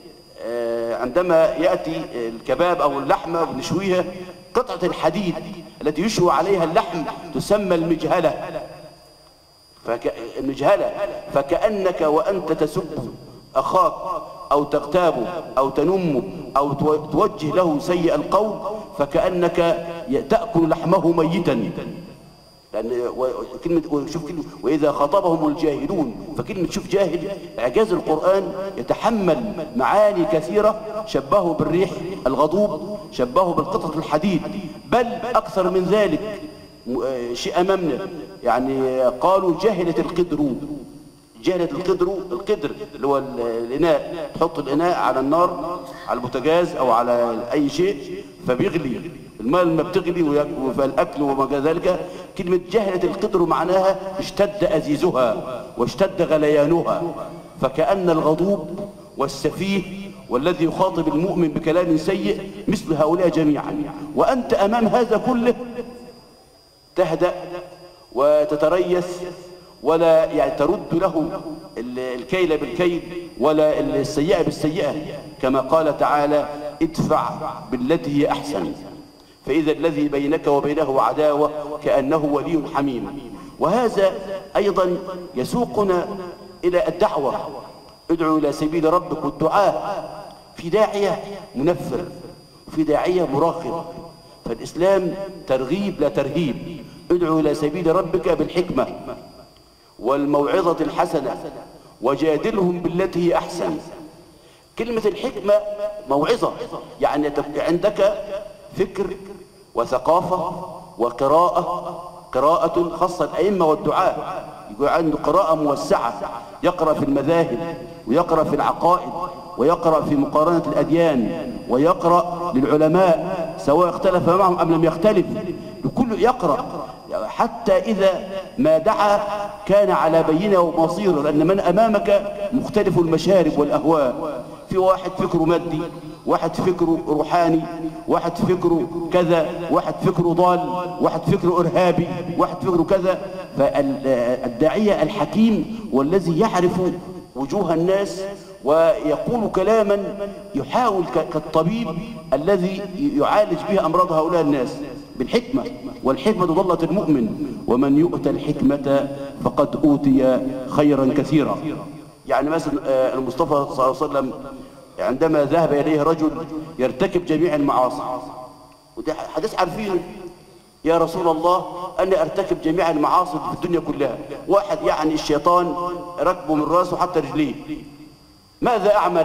عندما يأتي الكباب أو اللحمة ونشويها، قطعة الحديد التي يشوى عليها اللحم تسمى المجهلة. فك... المجهلة، فكأنك وأنت تسب أخاك أو تغتابه أو تنمه أو توجه له سيء القول، فكأنك تأكل لحمه ميتا. لأن كلمة شوف كلمة وإذا خاطبهم الجاهلون، فكلمة شوف جاهل، إعجاز القرآن يتحمل معاني كثيرة. شبهه بالريح الغضوب، شبهه بالقطعة الحديد، بل أكثر من ذلك شيء أمامنا، يعني قالوا جهلت القدر. جهلت القدر، القدر اللي هو الإناء، تحط الإناء على النار على البوتاجاز أو على أي شيء فبيغلي، الماء لما بتغلي وفي الأكل وما ذلك. كلمة جهلت القدر معناها اشتد أزيزها واشتد غليانها. فكأن الغضوب والسفيه والذي يخاطب المؤمن بكلام سيء مثل هؤلاء جميعا. وأنت أمام هذا كله تهدأ وتتريث، ولا يعني ترد له الكيل بالكيل ولا السيئة بالسيئة، كما قال تعالى: ادفع بالتي هي أحسن فإذا الذي بينك وبينه عداوة كأنه ولي حميم. وهذا أيضا يسوقنا إلى الدعوة، ادعو إلى سبيل ربك. والدعاء في داعية منفر وفي داعية مراقب، فالإسلام ترغيب لا ترهيب. ادعو إلى سبيل ربك بالحكمة والموعظة الحسنة وجادلهم بالتي هي أحسن. كلمة الحكمة موعظة، يعني عندك فكر وثقافة وقراءة، قراءة خاصة الأئمة والدعاء يقول عنده قراءة موسعة، يقرأ في المذاهب ويقرأ في العقائد ويقرأ في مقارنة الأديان ويقرأ للعلماء سواء اختلف معهم أم لم يختلف، لكل يقرأ حتى إذا ما دعا كان على بينة وبصيرة، لأن من أمامك مختلف المشارب والأهواء. في واحد فكره مادي، واحد فكره روحاني، واحد فكره كذا، واحد فكره ضال، واحد فكره إرهابي، واحد فكره كذا. فالداعية الحكيم والذي يعرف وجوه الناس ويقول كلاما يحاول كالطبيب الذي يعالج به أمراض هؤلاء الناس بالحكمة، والحكمة ضلت المؤمن، ومن يؤتى الحكمة فقد أوتي خيرا كثيرا. يعني مثلا المصطفى صلى الله عليه وسلم عندما ذهب إليه رجل يرتكب جميع المعاصي، وده حديث عارفينه: يا رسول الله أنا أرتكب جميع المعاصي في الدنيا كلها. واحد يعني الشيطان ركبه من راسه حتى رجليه، ماذا أعمل؟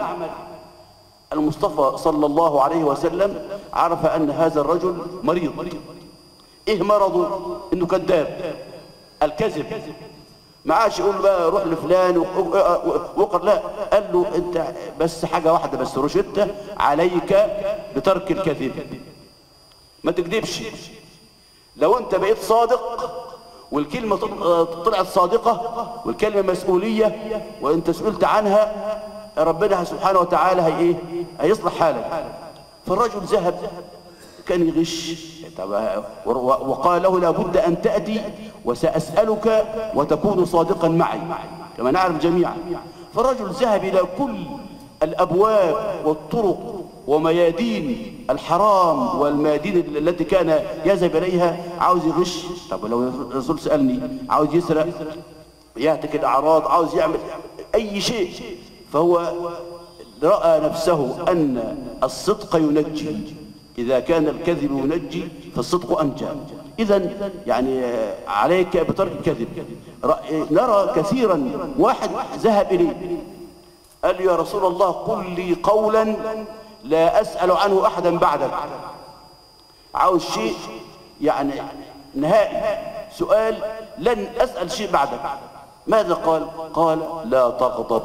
المصطفى صلى الله عليه وسلم عرف أن هذا الرجل مريض. إيه مرضه؟ إنه كذاب. الكذب. ما عادش يقول بقى روح لفلان وقر، لا، قال له انت بس حاجه واحده بس، روشته عليك بترك الكذب، ما تكذبش. لو انت بقيت صادق والكلمه طلعت صادقه والكلمه مسؤوليه وانت سئلت عنها، ربنا سبحانه وتعالى هي ايه؟ هيصلح حالك. فالرجل ذهب كان يغش، وقال له لابد ان تاتي وساسالك وتكون صادقا معي كما نعرف جميعا. فالرجل ذهب الى كل الابواب والطرق وميادين الحرام والميادين التي كان يذهب اليها عاوز يغش. طب لو الرسول سالني، عاوز يسرق، يهتك الاعراض، عاوز يعمل اي شيء، فهو راى نفسه ان الصدق ينجي. إذا كان الكذب ينجي فالصدق أنجى. إذن يعني عليك بترك الكذب. نرى كثيرا واحد ذهب إليه قال له يا رسول الله قل لي قولا لا أسأل عنه أحدا بعدك. عاوز شيء يعني نهائي، سؤال لن أسأل شيء بعدك. ماذا قال؟ قال لا تغضب.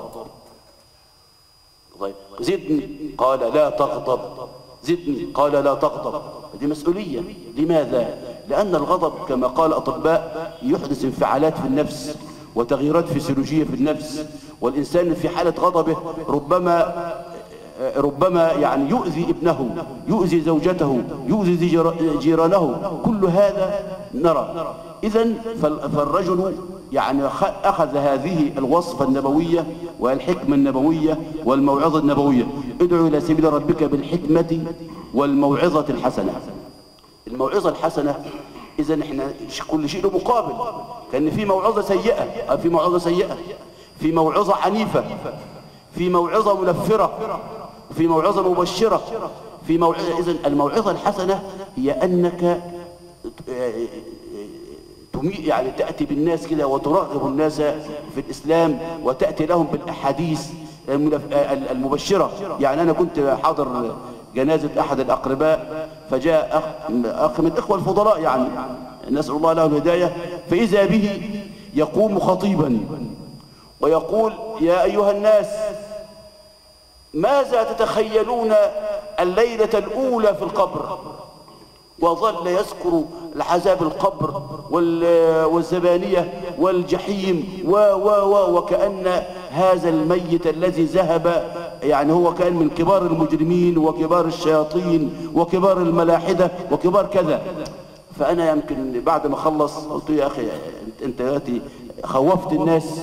طيب زدني، قال لا تغضب. زدني، قال لا تغضب. دي مسؤولية. لماذا؟ لأن الغضب كما قال الأطباء يحدث انفعالات في النفس وتغييرات فسيولوجية في النفس، والإنسان في حالة غضبه ربما ربما يعني يؤذي ابنه، يؤذي زوجته، يؤذي جيرانه، كل هذا نرى. إذن فالرجل يعني أخذ هذه الوصفة النبوية والحكمة النبوية والموعظة النبوية. ادعو إلى سبيل ربك بالحكمة والموعظة الحسنة. الموعظة الحسنة إذن احنا كل شيء له مقابل. كان في موعظة سيئة، في موعظة سيئة، في موعظة عنيفة، في موعظة منفرة، في موعظة مبشرة، في موعظة. إذن الموعظة الحسنة هي أنك يعني تأتي بالناس كده وترغب الناس في الإسلام وتأتي لهم بالأحاديث المبشرة. يعني أنا كنت حاضر جنازة أحد الأقرباء، فجاء أخ, أخ من الإخوة الفضلاء يعني نسأل الله له الهداية، فإذا به يقوم خطيبا ويقول يا أيها الناس ماذا تتخيلون الليلة الأولى في القبر؟ وظل يذكر العذاب القبر والزبانية والجحيم و و و وكأن هذا الميت الذي ذهب يعني هو كان من كبار المجرمين وكبار الشياطين وكبار الملاحدة وكبار كذا. فأنا يمكن بعد ما خلص قلت يا أخي أنت دلوقتي خوفت الناس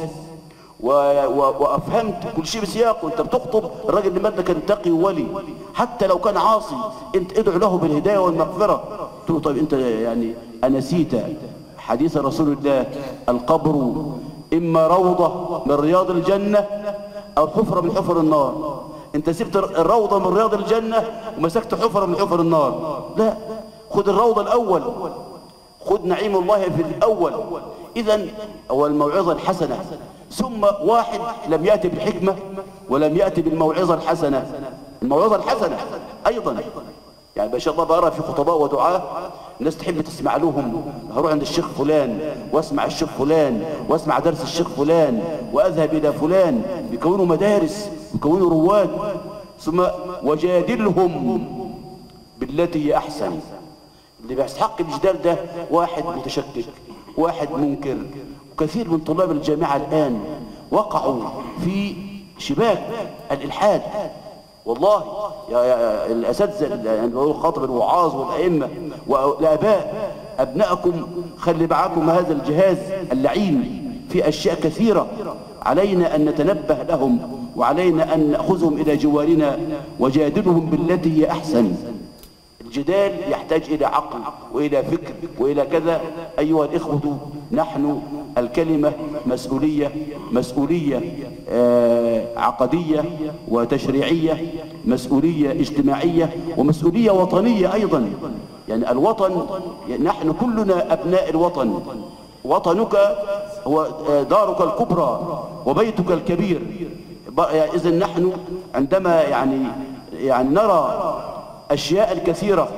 وأفهمت كل شيء بسياقه. أنت بتخطب الراجل اللي مات كان تقي وولي، حتى لو كان عاصي أنت ادعو له بالهداية والمغفرة. قلت له طيب أنت يعني أنسيت حديث رسول الله القبر إما روضة من رياض الجنة أو حفرة من حفر النار. أنت سبت الروضة من رياض الجنة ومسكت حفرة من حفر النار. لا، خد الروضة الأول، خد نعيم الله في الأول. إذن هو الموعظة الحسنة. ثم واحد لم يأتي بالحكمة ولم يأتي بالموعظة الحسنة. الموعظة الحسنة أيضا يعني ما شاء الله بقرأ في خطباء ودعاء الناس تحب تسمع لهم. هروح عند الشيخ فلان واسمع الشيخ فلان واسمع درس الشيخ فلان واذهب الى فلان. بيكونوا مدارس، بيكونوا رواد. ثم وجادلهم بالتي هي احسن. اللي بيستحق الجدال ده واحد متشكك، واحد منكر. وكثير من طلاب الجامعه الان وقعوا في شباك الالحاد. والله يا, يا الاساتذه يعني بقول خاطب الوعاظ والائمه والاباء، ابنائكم خلي معاكم هذا الجهاز اللعين في اشياء كثيره علينا ان نتنبه لهم، وعلينا ان ناخذهم الى جوارنا وجادلهم بالتي هي احسن. الجدال يحتاج الى عقل والى فكر والى كذا. ايها الاخوه، نحن الكلمه مسؤوليه، مسؤوليه آه عقديه وتشريعيه، مسؤوليه اجتماعيه، ومسؤوليه وطنيه ايضا. يعني الوطن، نحن كلنا ابناء الوطن. وطنك هو دارك الكبرى وبيتك الكبير. اذن نحن عندما يعني يعني نرى أشياء الكثيرة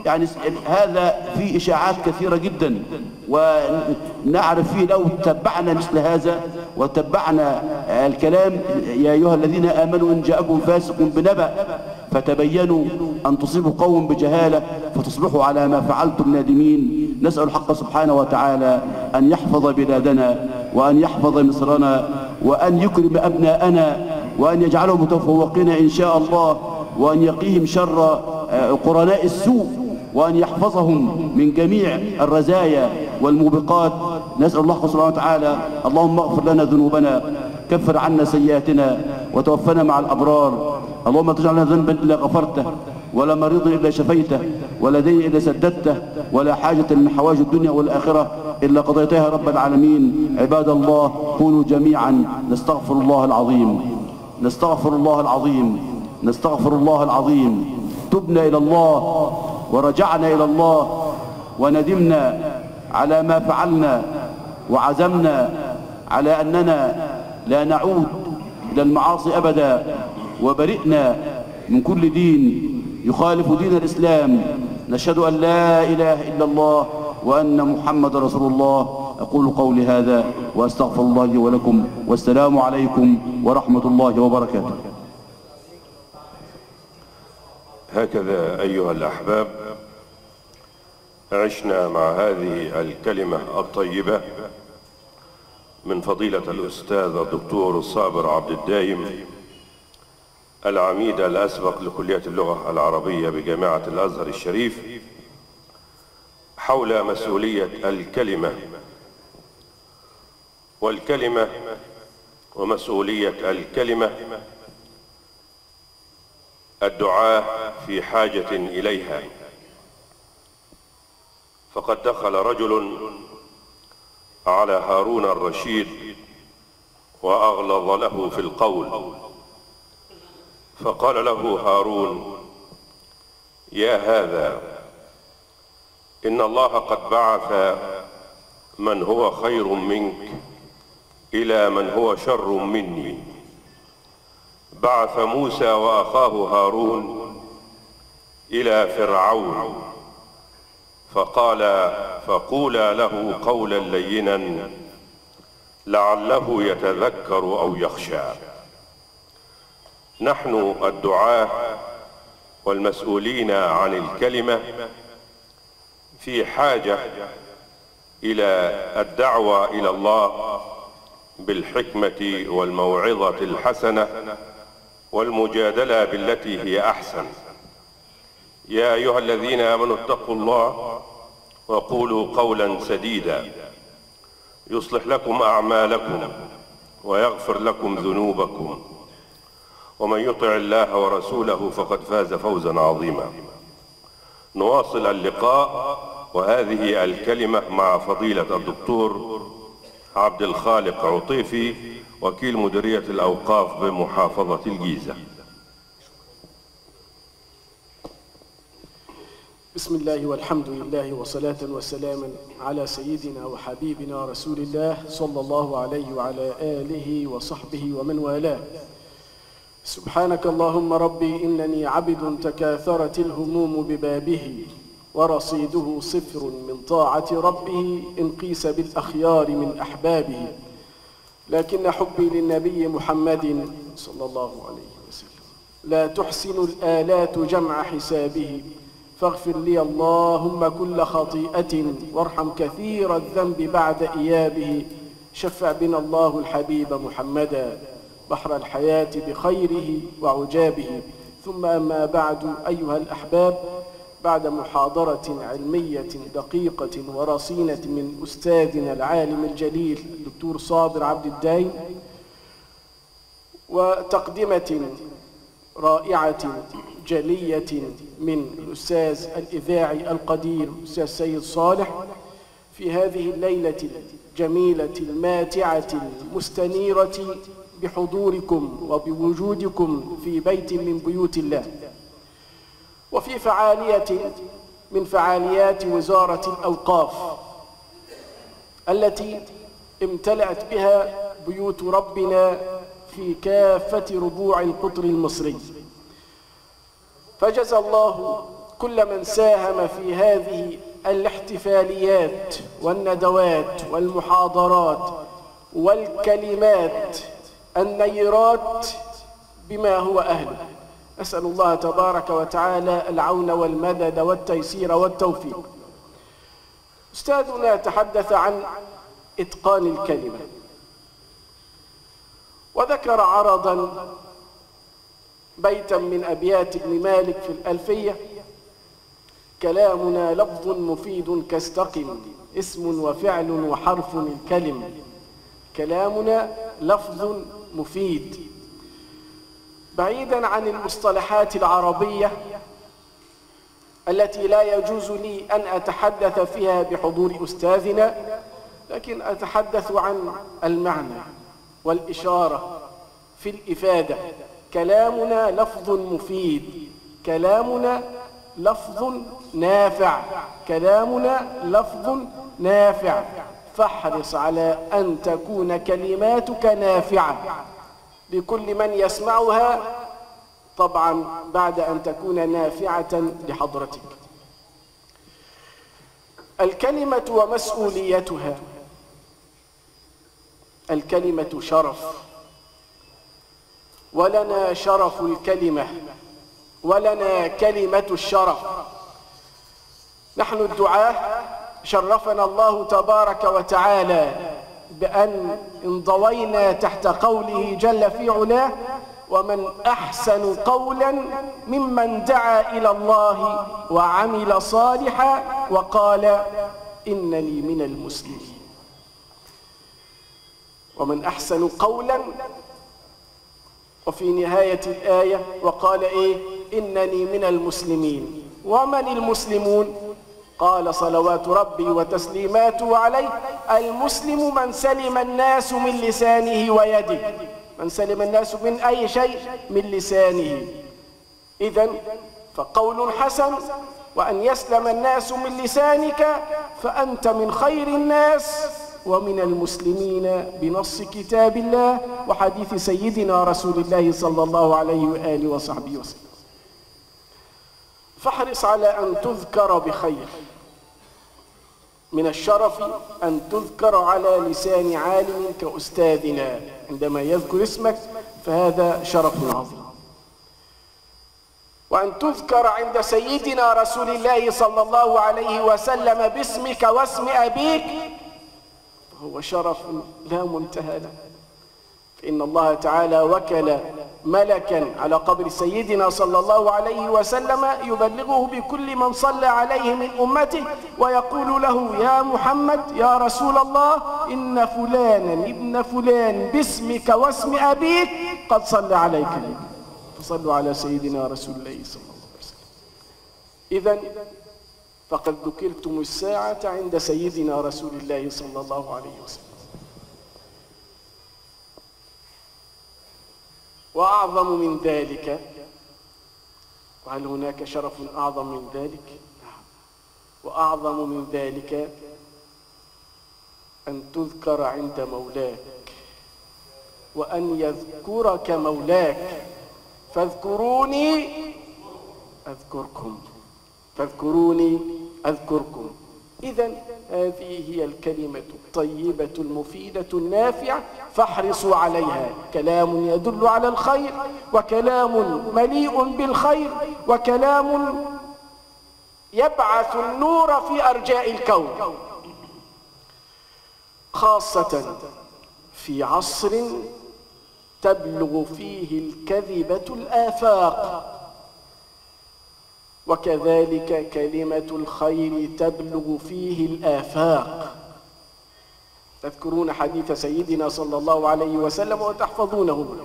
يعني هذا فيه إشاعات كثيرة جدا، ونعرف فيه لو تبعنا مثل هذا وتبعنا الكلام يا أيها الذين آمنوا إن جاءكم فاسق بنبأ فتبينوا أن تصيبوا قوم بجهالة فتصبحوا على ما فعلتم نادمين. نسأل الحق سبحانه وتعالى أن يحفظ بلادنا وأن يحفظ مصرنا وأن يكرم أبناءنا وأن يجعلهم متفوقين إن شاء الله، وأن يقيهم شر قرناء السوء، وأن يحفظهم من جميع الرزايا والموبقات. نسأل الله سبحانه وتعالى اللهم اغفر لنا ذنوبنا، كفر عنا سيئاتنا، وتوفنا مع الأبرار. اللهم تجعل لنا ذنبا إلا غفرته، ولا مريض إلا شفيته، ولا دين إلا سددته، ولا حاجة من حوائج الدنيا والآخرة إلا قضيتها رب العالمين. عباد الله قولوا جميعا نستغفر الله العظيم، نستغفر الله العظيم، نستغفر الله العظيم. تبنا إلى الله ورجعنا إلى الله وندمنا على ما فعلنا، وعزمنا على أننا لا نعود إلى المعاصي أبدا، وبرئنا من كل دين يخالف دين الإسلام. نشهد أن لا إله إلا الله وأن محمد رسول الله. أقول قولي هذا وأستغفر الله لي ولكم، والسلام عليكم ورحمة الله وبركاته. هكذا أيها الأحباب عشنا مع هذه الكلمة الطيبة من فضيلة الأستاذ الدكتور صابر عبد الدايم، العميد الأسبق لكلية اللغة العربية بجامعة الأزهر الشريف، حول مسؤولية الكلمة والكلمة ومسؤولية الكلمة. الدعاة في حاجة إليها، فقد دخل رجل على هارون الرشيد وأغلظ له في القول، فقال له هارون: يا هذا، إن الله قد بعث من هو خير منك إلى من هو شر مني. بعث موسى وأخاه هارون إلى فرعون فقال: فقولا له قولا لينا لعله يتذكر أو يخشى. نحن الدعاة والمسؤولين عن الكلمة في حاجة إلى الدعوة إلى الله بالحكمة والموعظة الحسنة والمجادلة بالتي هي أحسن. يا أيها الذين آمنوا اتقوا الله وقولوا قولا سديدا يصلح لكم أعمالكم ويغفر لكم ذنوبكم، ومن يطع الله ورسوله فقد فاز فوزا عظيما. نواصل اللقاء وهذه الكلمة مع فضيلة الدكتور عبد الخالق عطيفي، وكيل مديرية الأوقاف بمحافظة الجيزة. بسم الله والحمد لله وصلاة وسلاما على سيدنا وحبيبنا رسول الله صلى الله عليه وعلى آله وصحبه ومن والاه. سبحانك اللهم ربي إنني عبد تكاثرت الهموم ببابه، ورصيده صفر من طاعة ربه إن قيس بالأخيار من أحبابه. لكن حبي للنبي محمد صلى الله عليه وسلم لا تحسن الآلات جمع حسابه، فاغفر لي اللهم كل خطيئة وارحم كثير الذنب بعد إيابه. شفع بنا الله الحبيب محمدا بحر الحياة بخيره وعجابه. ثم أما بعد أيها الأحباب، بعد محاضرة علمية دقيقة ورصينة من أستاذنا العالم الجليل الدكتور صابر عبد الدايم، وتقدمة رائعة جلية من الأستاذ الإذاعي القدير الأستاذ سيد صالح، في هذه الليلة الجميلة الماتعة المستنيرة بحضوركم وبوجودكم في بيت من بيوت الله، وفي فعالية من فعاليات وزارة الأوقاف التي امتلأت بها بيوت ربنا في كافة ربوع القطر المصري. فجزى الله كل من ساهم في هذه الاحتفاليات والندوات والمحاضرات والكلمات النيرات بما هو أهله. أسأل الله تبارك وتعالى العون والمدد والتيسير والتوفيق. أستاذنا تحدث عن إتقان الكلمة، وذكر عرضا بيتا من أبيات ابن مالك في الألفية: كلامنا لفظ مفيد كاستقم، اسم وفعل وحرف الكلم. كلامنا لفظ مفيد، بعيدا عن المصطلحات العربية التي لا يجوز لي أن أتحدث فيها بحضور أستاذنا، لكن أتحدث عن المعنى والإشارة في الإفادة. كلامنا لفظ مفيد، كلامنا لفظ نافع، كلامنا لفظ نافع، فاحرص على أن تكون كلماتك نافعة لكل من يسمعها، طبعا بعد أن تكون نافعة لحضرتك. الكلمة ومسؤوليتها. الكلمة شرف، ولنا شرف الكلمة، ولنا كلمة الشرف. نحن الدعاة شرفنا الله تبارك وتعالى بأن انضوينا تحت قوله جل في علاه: ومن أحسن قولا ممن دعا إلى الله وعمل صالحا وقال إنني من المسلمين. ومن أحسن قولا، وفي نهاية الآية وقال إيه؟ إنني من المسلمين. ومن المسلمون؟ قال صلوات ربي وتسليماته عليه: المسلم من سلم الناس من لسانه ويده. من سلم الناس من أي شيء؟ من لسانه. إذن فقول حسن، وأن يسلم الناس من لسانك فأنت من خير الناس ومن المسلمين بنص كتاب الله وحديث سيدنا رسول الله صلى الله عليه وآله وصحبه وسلم. فاحرص على أن تذكر بخير. من الشرف أن تذكر على لسان عالم كأستاذنا، عندما يذكر اسمك فهذا شرف عظيم. وأن تذكر عند سيدنا رسول الله صلى الله عليه وسلم باسمك واسم أبيك هو شرف لا منتهى له. فإن الله تعالى وكل ملكا على قبر سيدنا صلى الله عليه وسلم يبلغه بكل من صلى عليه من أمته، ويقول له: يا محمد يا رسول الله، إن فلانا ابن فلان باسمك واسم أبيك قد صلى عليك. فصلوا على سيدنا رسول الله صلى الله عليه وسلم. إذن فقد ذكرتم الساعة عند سيدنا رسول الله صلى الله عليه وسلم. وأعظم من ذلك، وهل هناك شرف أعظم من ذلك؟ وأعظم من ذلك أن تذكر عند مولاك، وأن يذكرك مولاك: فاذكروني أذكركم، فاذكروني أذكركم. إذن هذه هي الكلمة الطيبة المفيدة النافعة، فاحرصوا عليها. كلام يدل على الخير، وكلام مليء بالخير، وكلام يبعث النور في أرجاء الكون، خاصة في عصر تبلغ فيه الكذبة الآفاق، وكذلك كلمة الخير تبلغ فيه الآفاق. تذكرون حديث سيدنا صلى الله عليه وسلم وتحفظونه،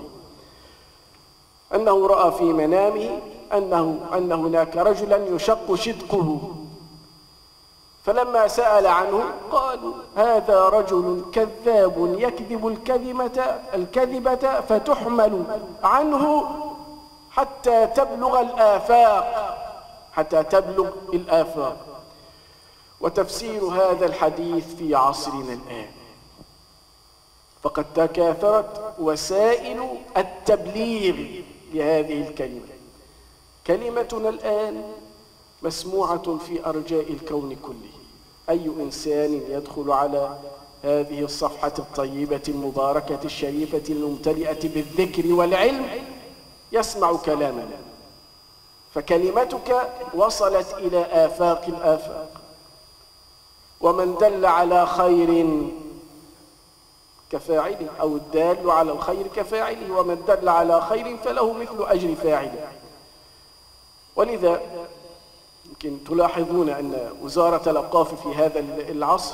أنه رأى في منامه أنه أن هناك رجلا يشق شدقه، فلما سأل عنه قالوا: هذا رجل كذاب يكذب الكذبة الكذبة فتحمل عنه حتى تبلغ الآفاق، حتى تبلغ الآفاق. وتفسير هذا الحديث في عصرنا الآن، فقد تكاثرت وسائل التبليغ لهذه الكلمة. كلمتنا الآن مسموعة في أرجاء الكون كله. أي إنسان يدخل على هذه الصفحة الطيبة المباركة الشريفة الممتلئة بالذكر والعلم يسمع كلامنا، فكلمتك وصلت إلى آفاق الآفاق. ومن دل على خير كفاعله، أو الدال على الخير كفاعله، ومن دل على خير فله مثل أجر فاعله. ولذا يمكن تلاحظون أن وزارة الأوقاف في هذا العصر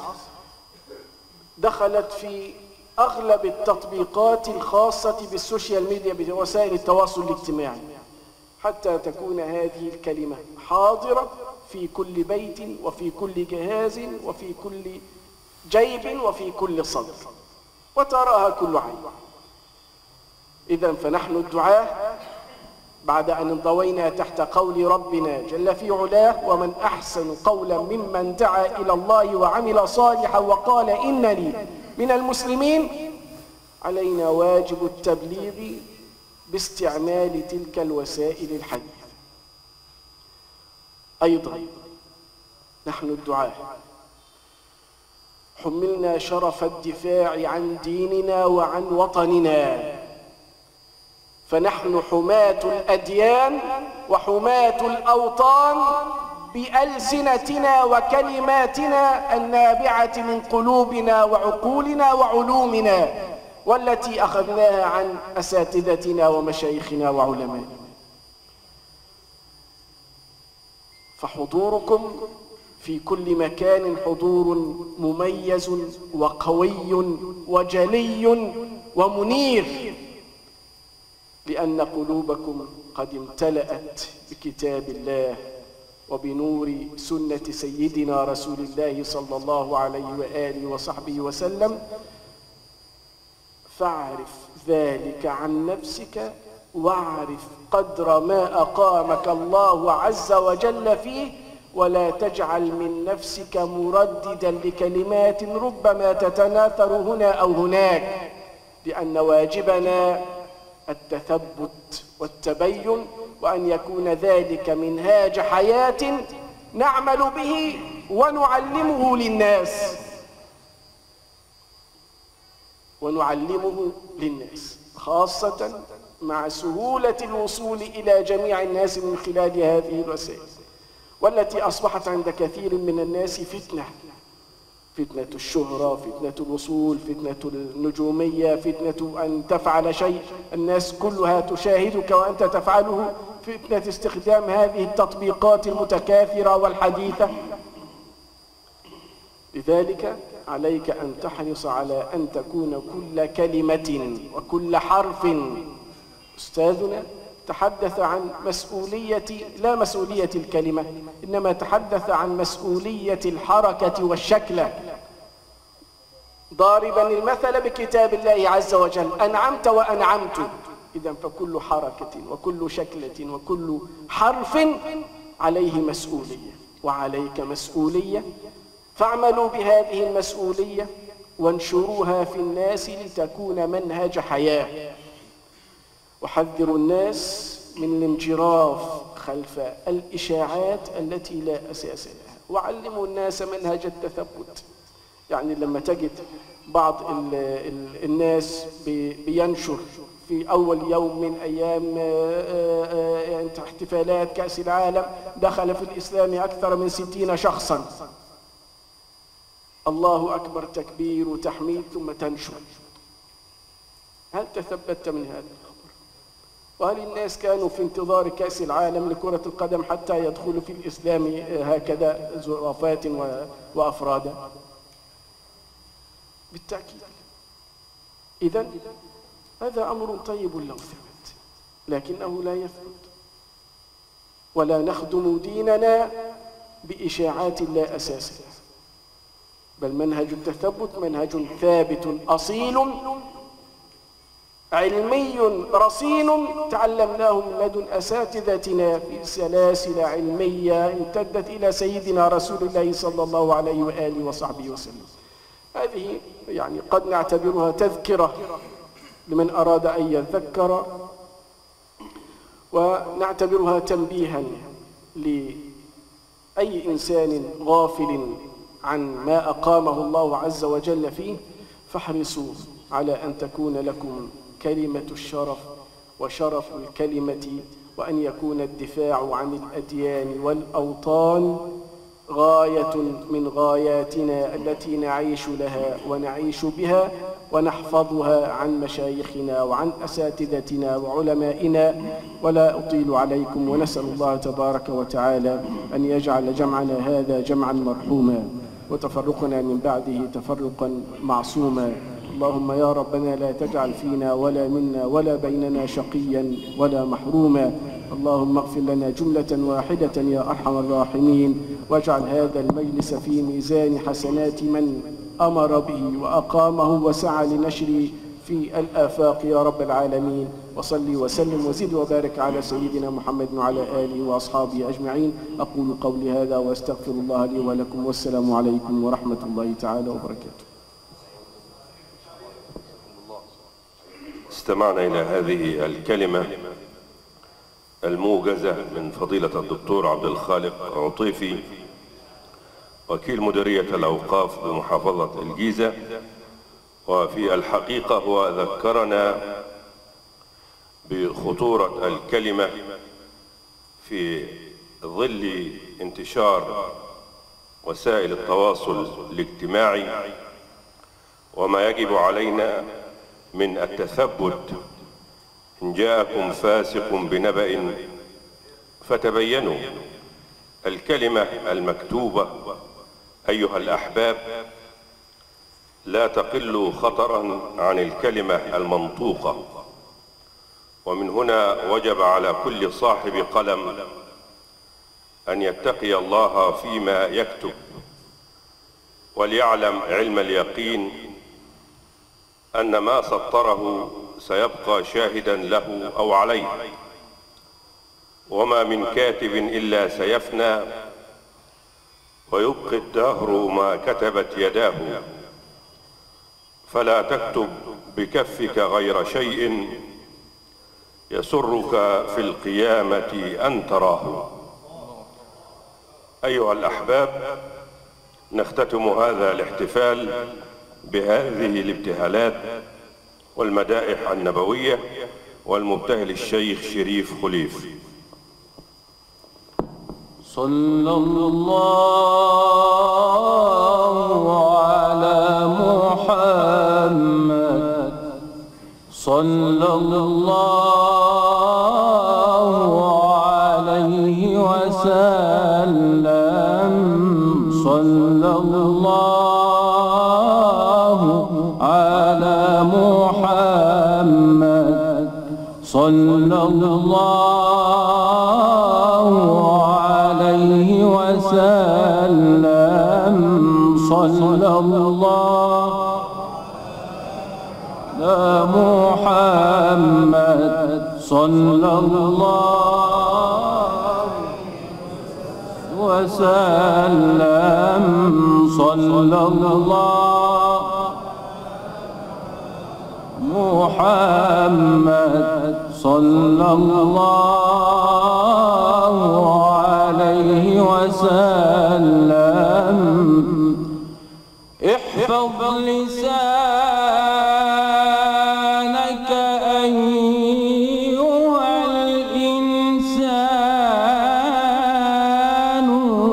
دخلت في أغلب التطبيقات الخاصة بالسوشيال ميديا بوسائل التواصل الاجتماعي، حتى تكون هذه الكلمة حاضرة في كل بيت وفي كل جهاز وفي كل جيب وفي كل صدر، وتراها كل عين. إذن فنحن الدعاة بعد أن انضوينا تحت قول ربنا جل في علاه: ومن أحسن قولا ممن دعا إلى الله وعمل صالحا وقال إنني من المسلمين، علينا واجب التبليغ باستعمال تلك الوسائل الحديثة. أيضا نحن الدعاة حملنا شرف الدفاع عن ديننا وعن وطننا، فنحن حماة الأديان وحماة الأوطان بألسنتنا وكلماتنا النابعة من قلوبنا وعقولنا وعلومنا، والتي أخذناها عن أساتذتنا ومشايخنا وعلمائنا. فحضوركم في كل مكان حضور مميز وقوي وجلي ومنير، لأن قلوبكم قد امتلأت بكتاب الله وبنور سنة سيدنا رسول الله صلى الله عليه وآله وصحبه وسلم. فاعرف ذلك عن نفسك، واعرف قدر ما أقامك الله عز وجل فيه، ولا تجعل من نفسك مرددا لكلمات ربما تتناثر هنا أو هناك، لأن واجبنا التثبت والتبين، وأن يكون ذلك منهاج حياة نعمل به ونعلمه للناس ونعلمه للناس خاصة مع سهولة الوصول إلى جميع الناس من خلال هذه الوسائل، والتي أصبحت عند كثير من الناس فتنة، فتنة الشهرة، فتنة الوصول، فتنة النجومية، فتنة أن تفعل شيء الناس كلها تشاهدك وأنت تفعله، فتنة استخدام هذه التطبيقات المتكاثرة والحديثة. لذلك عليك أن تحرص على أن تكون كل كلمة وكل حرف. أستاذنا تحدث عن مسؤولية، لا مسؤولية الكلمة، إنما تحدث عن مسؤولية الحركة والشكل، ضاربا المثل بكتاب الله عز وجل: أنعمت وأنعمت. إذن فكل حركة وكل شكلة وكل حرف عليه مسؤولية، وعليك مسؤولية، فاعملوا بهذه المسؤولية وانشروها في الناس لتكون منهج حياة. وحذروا الناس من الانجراف خلف الإشاعات التي لا أساس لها، وعلموا الناس منهج التثبت. يعني لما تجد بعض ال ال الناس بينشر في أول يوم من أيام احتفالات كأس العالم دخل في الإسلام أكثر من ستين شخصا، الله أكبر، تكبير وتحميد، ثم تنشر. هل تثبت من هذا الخبر؟ وهل الناس كانوا في انتظار كأس العالم لكرة القدم حتى يدخلوا في الإسلام هكذا زرافات وأفرادا؟ بالتأكيد. إذن هذا أمر طيب لو ثبت، لكنه لا يثبت. ولا نخدم ديننا بإشاعات لا أساس لها، بل منهج التثبت منهج ثابت أصيل علمي رصين تعلمناه من لدن أساتذتنا في سلاسل علمية امتدت إلى سيدنا رسول الله صلى الله عليه وآله وصحبه وسلم. هذه يعني قد نعتبرها تذكرة لمن أراد أن يذكر، ونعتبرها تنبيها أي إنسان غافل عن ما أقامه الله عز وجل فيه، فاحرصوا على أن تكون لكم كلمة الشرف وشرف الكلمة، وأن يكون الدفاع عن الأديان والأوطان غاية من غاياتنا التي نعيش لها ونعيش بها ونحفظها عن مشايخنا وعن أساتذتنا وعلمائنا. ولا أطيل عليكم، ونسأل الله تبارك وتعالى أن يجعل جمعنا هذا جمعا مرحوما وتفرقنا من بعده تفرقا معصوما. اللهم يا ربنا لا تجعل فينا ولا منا ولا بيننا شقيا ولا محروما. اللهم اغفر لنا جملة واحدة يا أرحم الراحمين، واجعل هذا المجلس في ميزان حسنات من أمر به وأقامه وسعى لنشره في الآفاق يا رب العالمين. وصلي وسلم وزد وبارك على سيدنا محمد وعلى آله وأصحابه أجمعين. أقول قولي هذا وأستغفر الله لي ولكم، والسلام عليكم ورحمة الله تعالى وبركاته. استمعنا إلى هذه الكلمة الموجزة من فضيلة الدكتور عبد الخالق عطيفي، وكيل مديرية الأوقاف بمحافظة الجيزة. وفي الحقيقة هو ذكرنا بخطورة الكلمة في ظل انتشار وسائل التواصل الاجتماعي، وما يجب علينا من التثبت. إن جاءكم فاسق بنبأ فتبينوا. الكلمة المكتوبة أيها الأحباب لا تقل خطرا عن الكلمة المنطوقة، ومن هنا وجب على كل صاحب قلم أن يتقي الله فيما يكتب، وليعلم علم اليقين أن ما سطره سيبقى شاهدا له أو عليه، وما من كاتب إلا سيفنى، ويبقي الدهر ما كتبت يداه. فلا تكتب بكفك غير شيء يسرك في القيامة أن تراه. أيها الأحباب، نختتم هذا الاحتفال بهذه الابتهالات والمدائح النبوية، والمبتهل الشيخ شريف خليف. صلى الله على محمد، صلى الله عليه وسلم، صلى الله على محمد، صلى الله عليه وسلم، صلى الله على محمد، صلى الله وسلم، صلى الله محمد، صلى الله عليه وسلم. احفظ لسانك أيها الإنسان،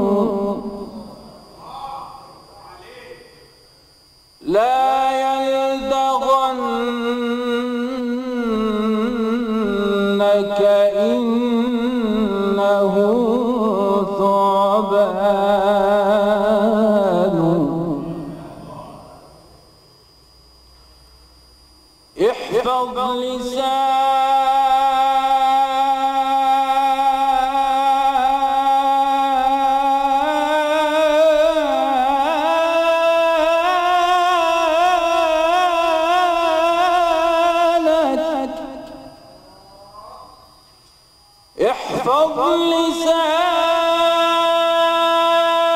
لا يلدغنك إنه ثعبان. احفظ لسانك، احفظ لسانك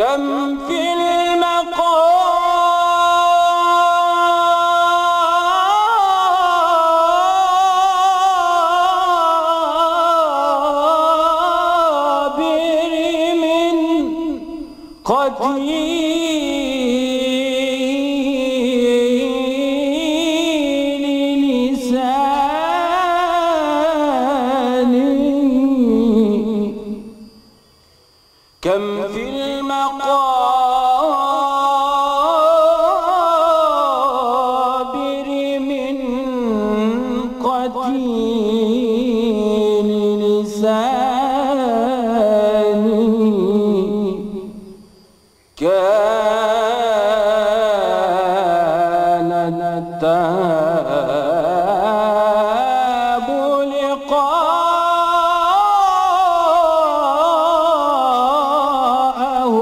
كم في المقابر من قتيل لساني كم في المقابر من قتيل لساني كان التاب لقاءه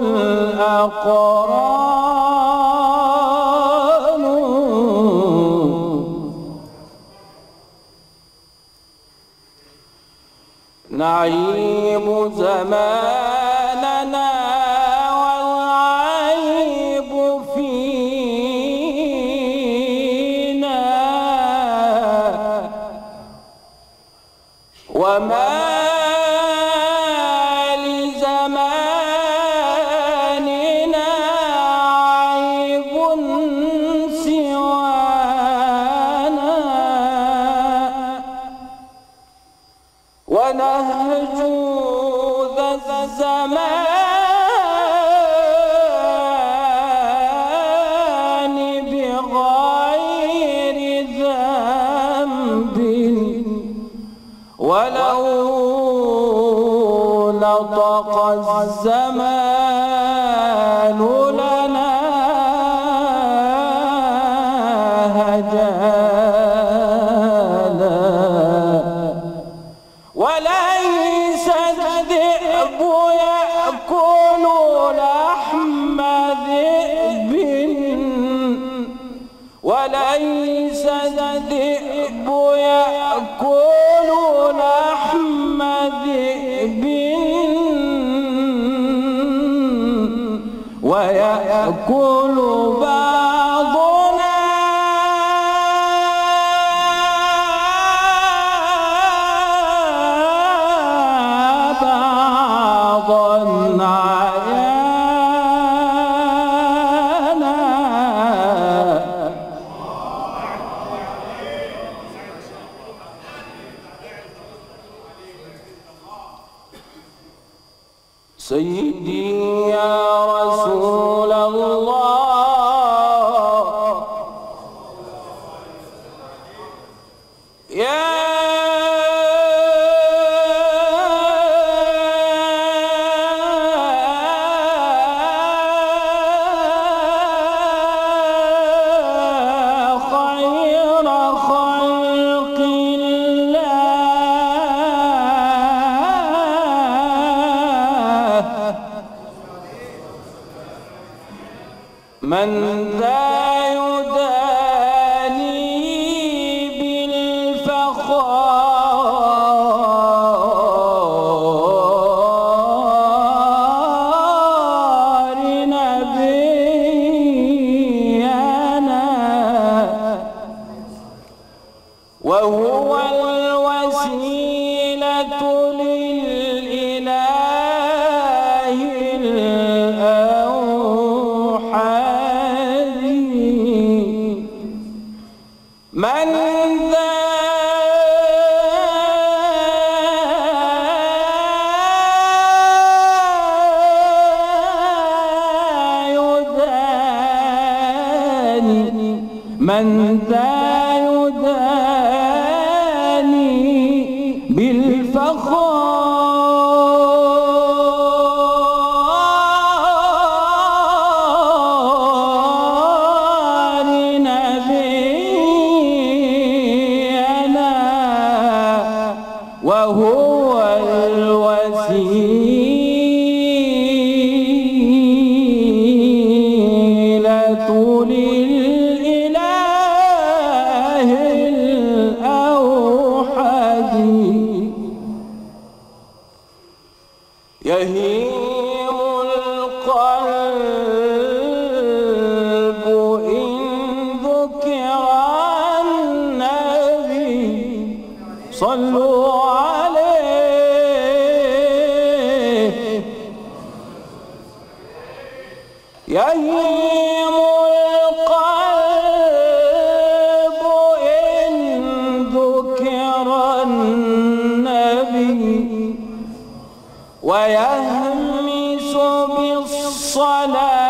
الأقران نعيب زماننا والعيب فينا وما لزماننا عيب سوانا ونهج ذا الزمان بغير ذنب ولو نطق الزمان لنا هجانا وليس الذئب يأكل لحم ذئب وليس الذئب يأكل لحم ذئب ويأكل بعضنا بعضا عيانا سيدي يا رسول الله يا خير خلق الله من ذا يداني بالفخار نبينا وهو الوسيلة للإله الأوحد من ذا يداني من ذا يداني بالفخار نبينا وهو الوسيلة للإله الأوحد يهيم القلب عليه يهيم القلب إن ذكر النبي ويهمس بالصلاة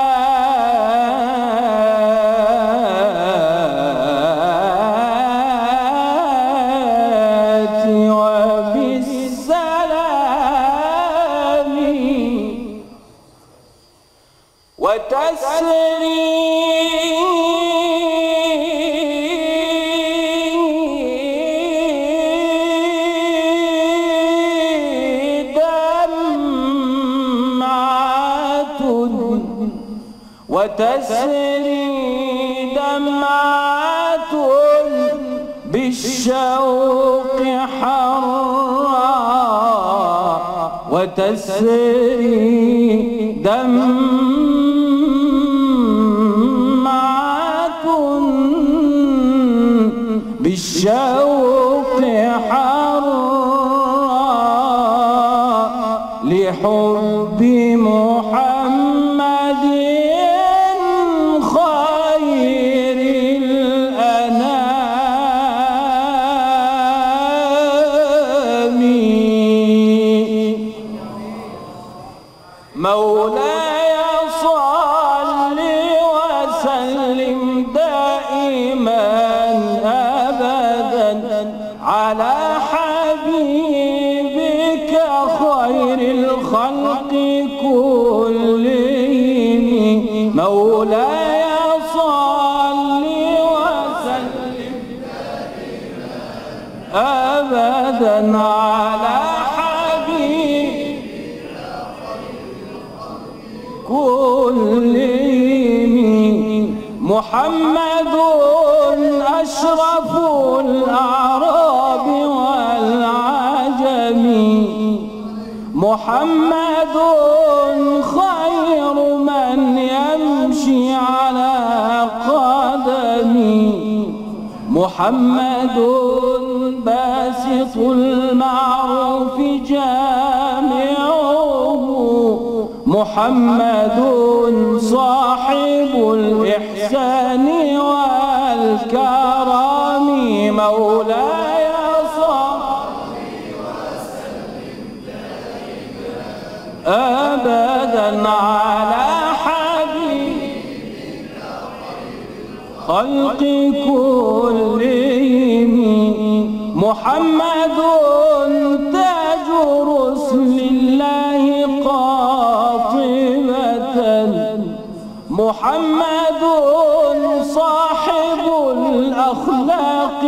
وتسري دمعة وتسري دمعة بالشوق حرا وتسري دمعة بالشوق حرا لحب محمد خير الأنام مولاي صل وسلم دائما أبدا على حبيبك خير الخلق كلهم مولاي صل وسلم دائما أبدا على كلهم محمد أشرف الأعراب والعجم محمد خير من يمشي على قدمه محمد باسط المعروف جامعه محمد صاحب الإحسان والكرم مولاي صل وسلم دائما أبدا على حبيبك خلق كلهم محمد تاج رسل الله قاطبة محمد صاحب الأخلاق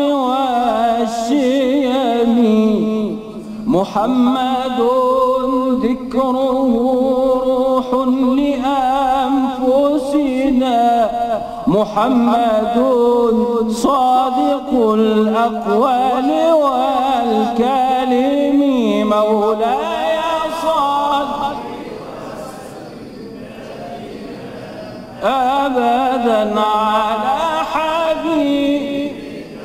والشيم محمد ذكره روح لأنفسنا محمد صادق الأقوال والكلم مولاي صل أبدا على حبيبك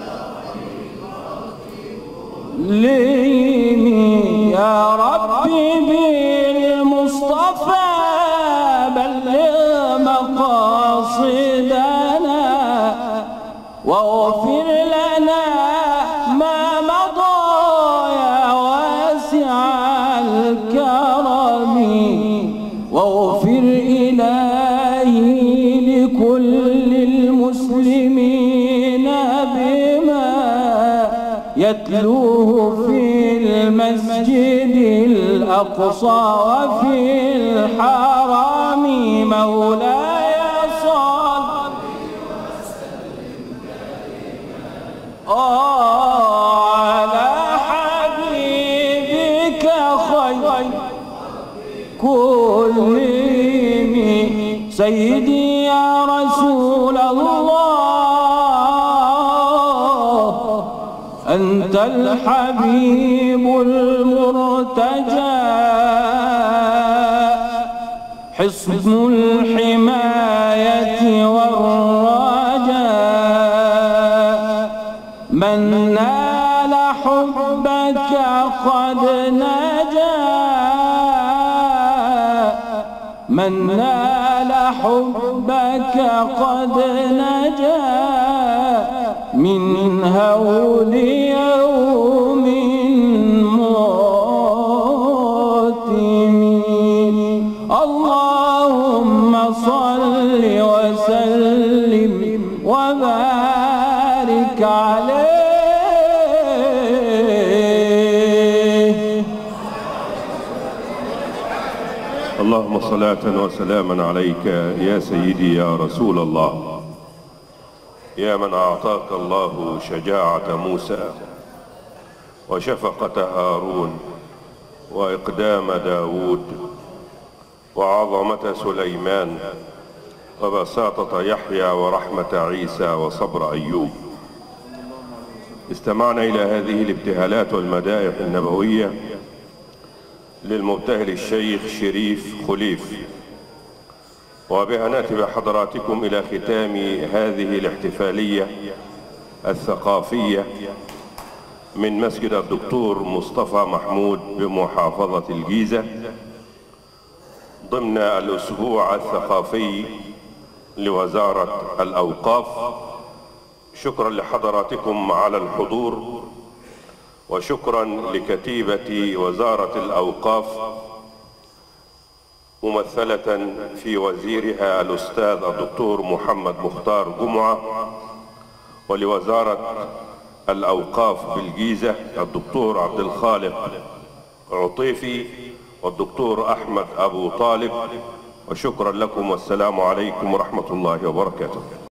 ليمي يا ربي بالمصطفى بلغ مقاصدنا واغفر لنا ما مضى يا واسع الكرم واغفر إلهي لكل المسلمين بما يتلوه في المسجد الأقصى وفي الحرم مولاي صل على حبيبك خير كلهم سيدي يا رسول الله أنت الحبيب المرتجى حصن الحماية والرجاء من نال حبك قد نجا من نال حبك قد نجا من هول يوم مؤتم. اللهم صل وسلم وبارك عليه. اللهم صلاة وسلاما عليك يا سيدي يا رسول الله، يا من أعطاك الله شجاعة موسى وشفقة هارون وإقدام داود وعظمة سليمان وبساطة يحيى ورحمة عيسى وصبر أيوب. استمعنا إلى هذه الابتهالات والمدائح النبوية للمبتهل الشيخ شريف خليف، وبها نأتي بحضراتكم إلى ختام هذه الاحتفالية الثقافية من مسجد الدكتور مصطفى محمود بمحافظة الجيزة ضمن الأسبوع الثقافي لوزارة الأوقاف. شكرا لحضراتكم على الحضور، وشكرا لكتيبة وزارة الأوقاف ممثلة في وزيرها الأستاذ الدكتور محمد مختار جمعة، ولوزارة الأوقاف بالجيزة الدكتور عبد الخالق عطيفي والدكتور أحمد أبو طالب. وشكرا لكم والسلام عليكم ورحمة الله وبركاته.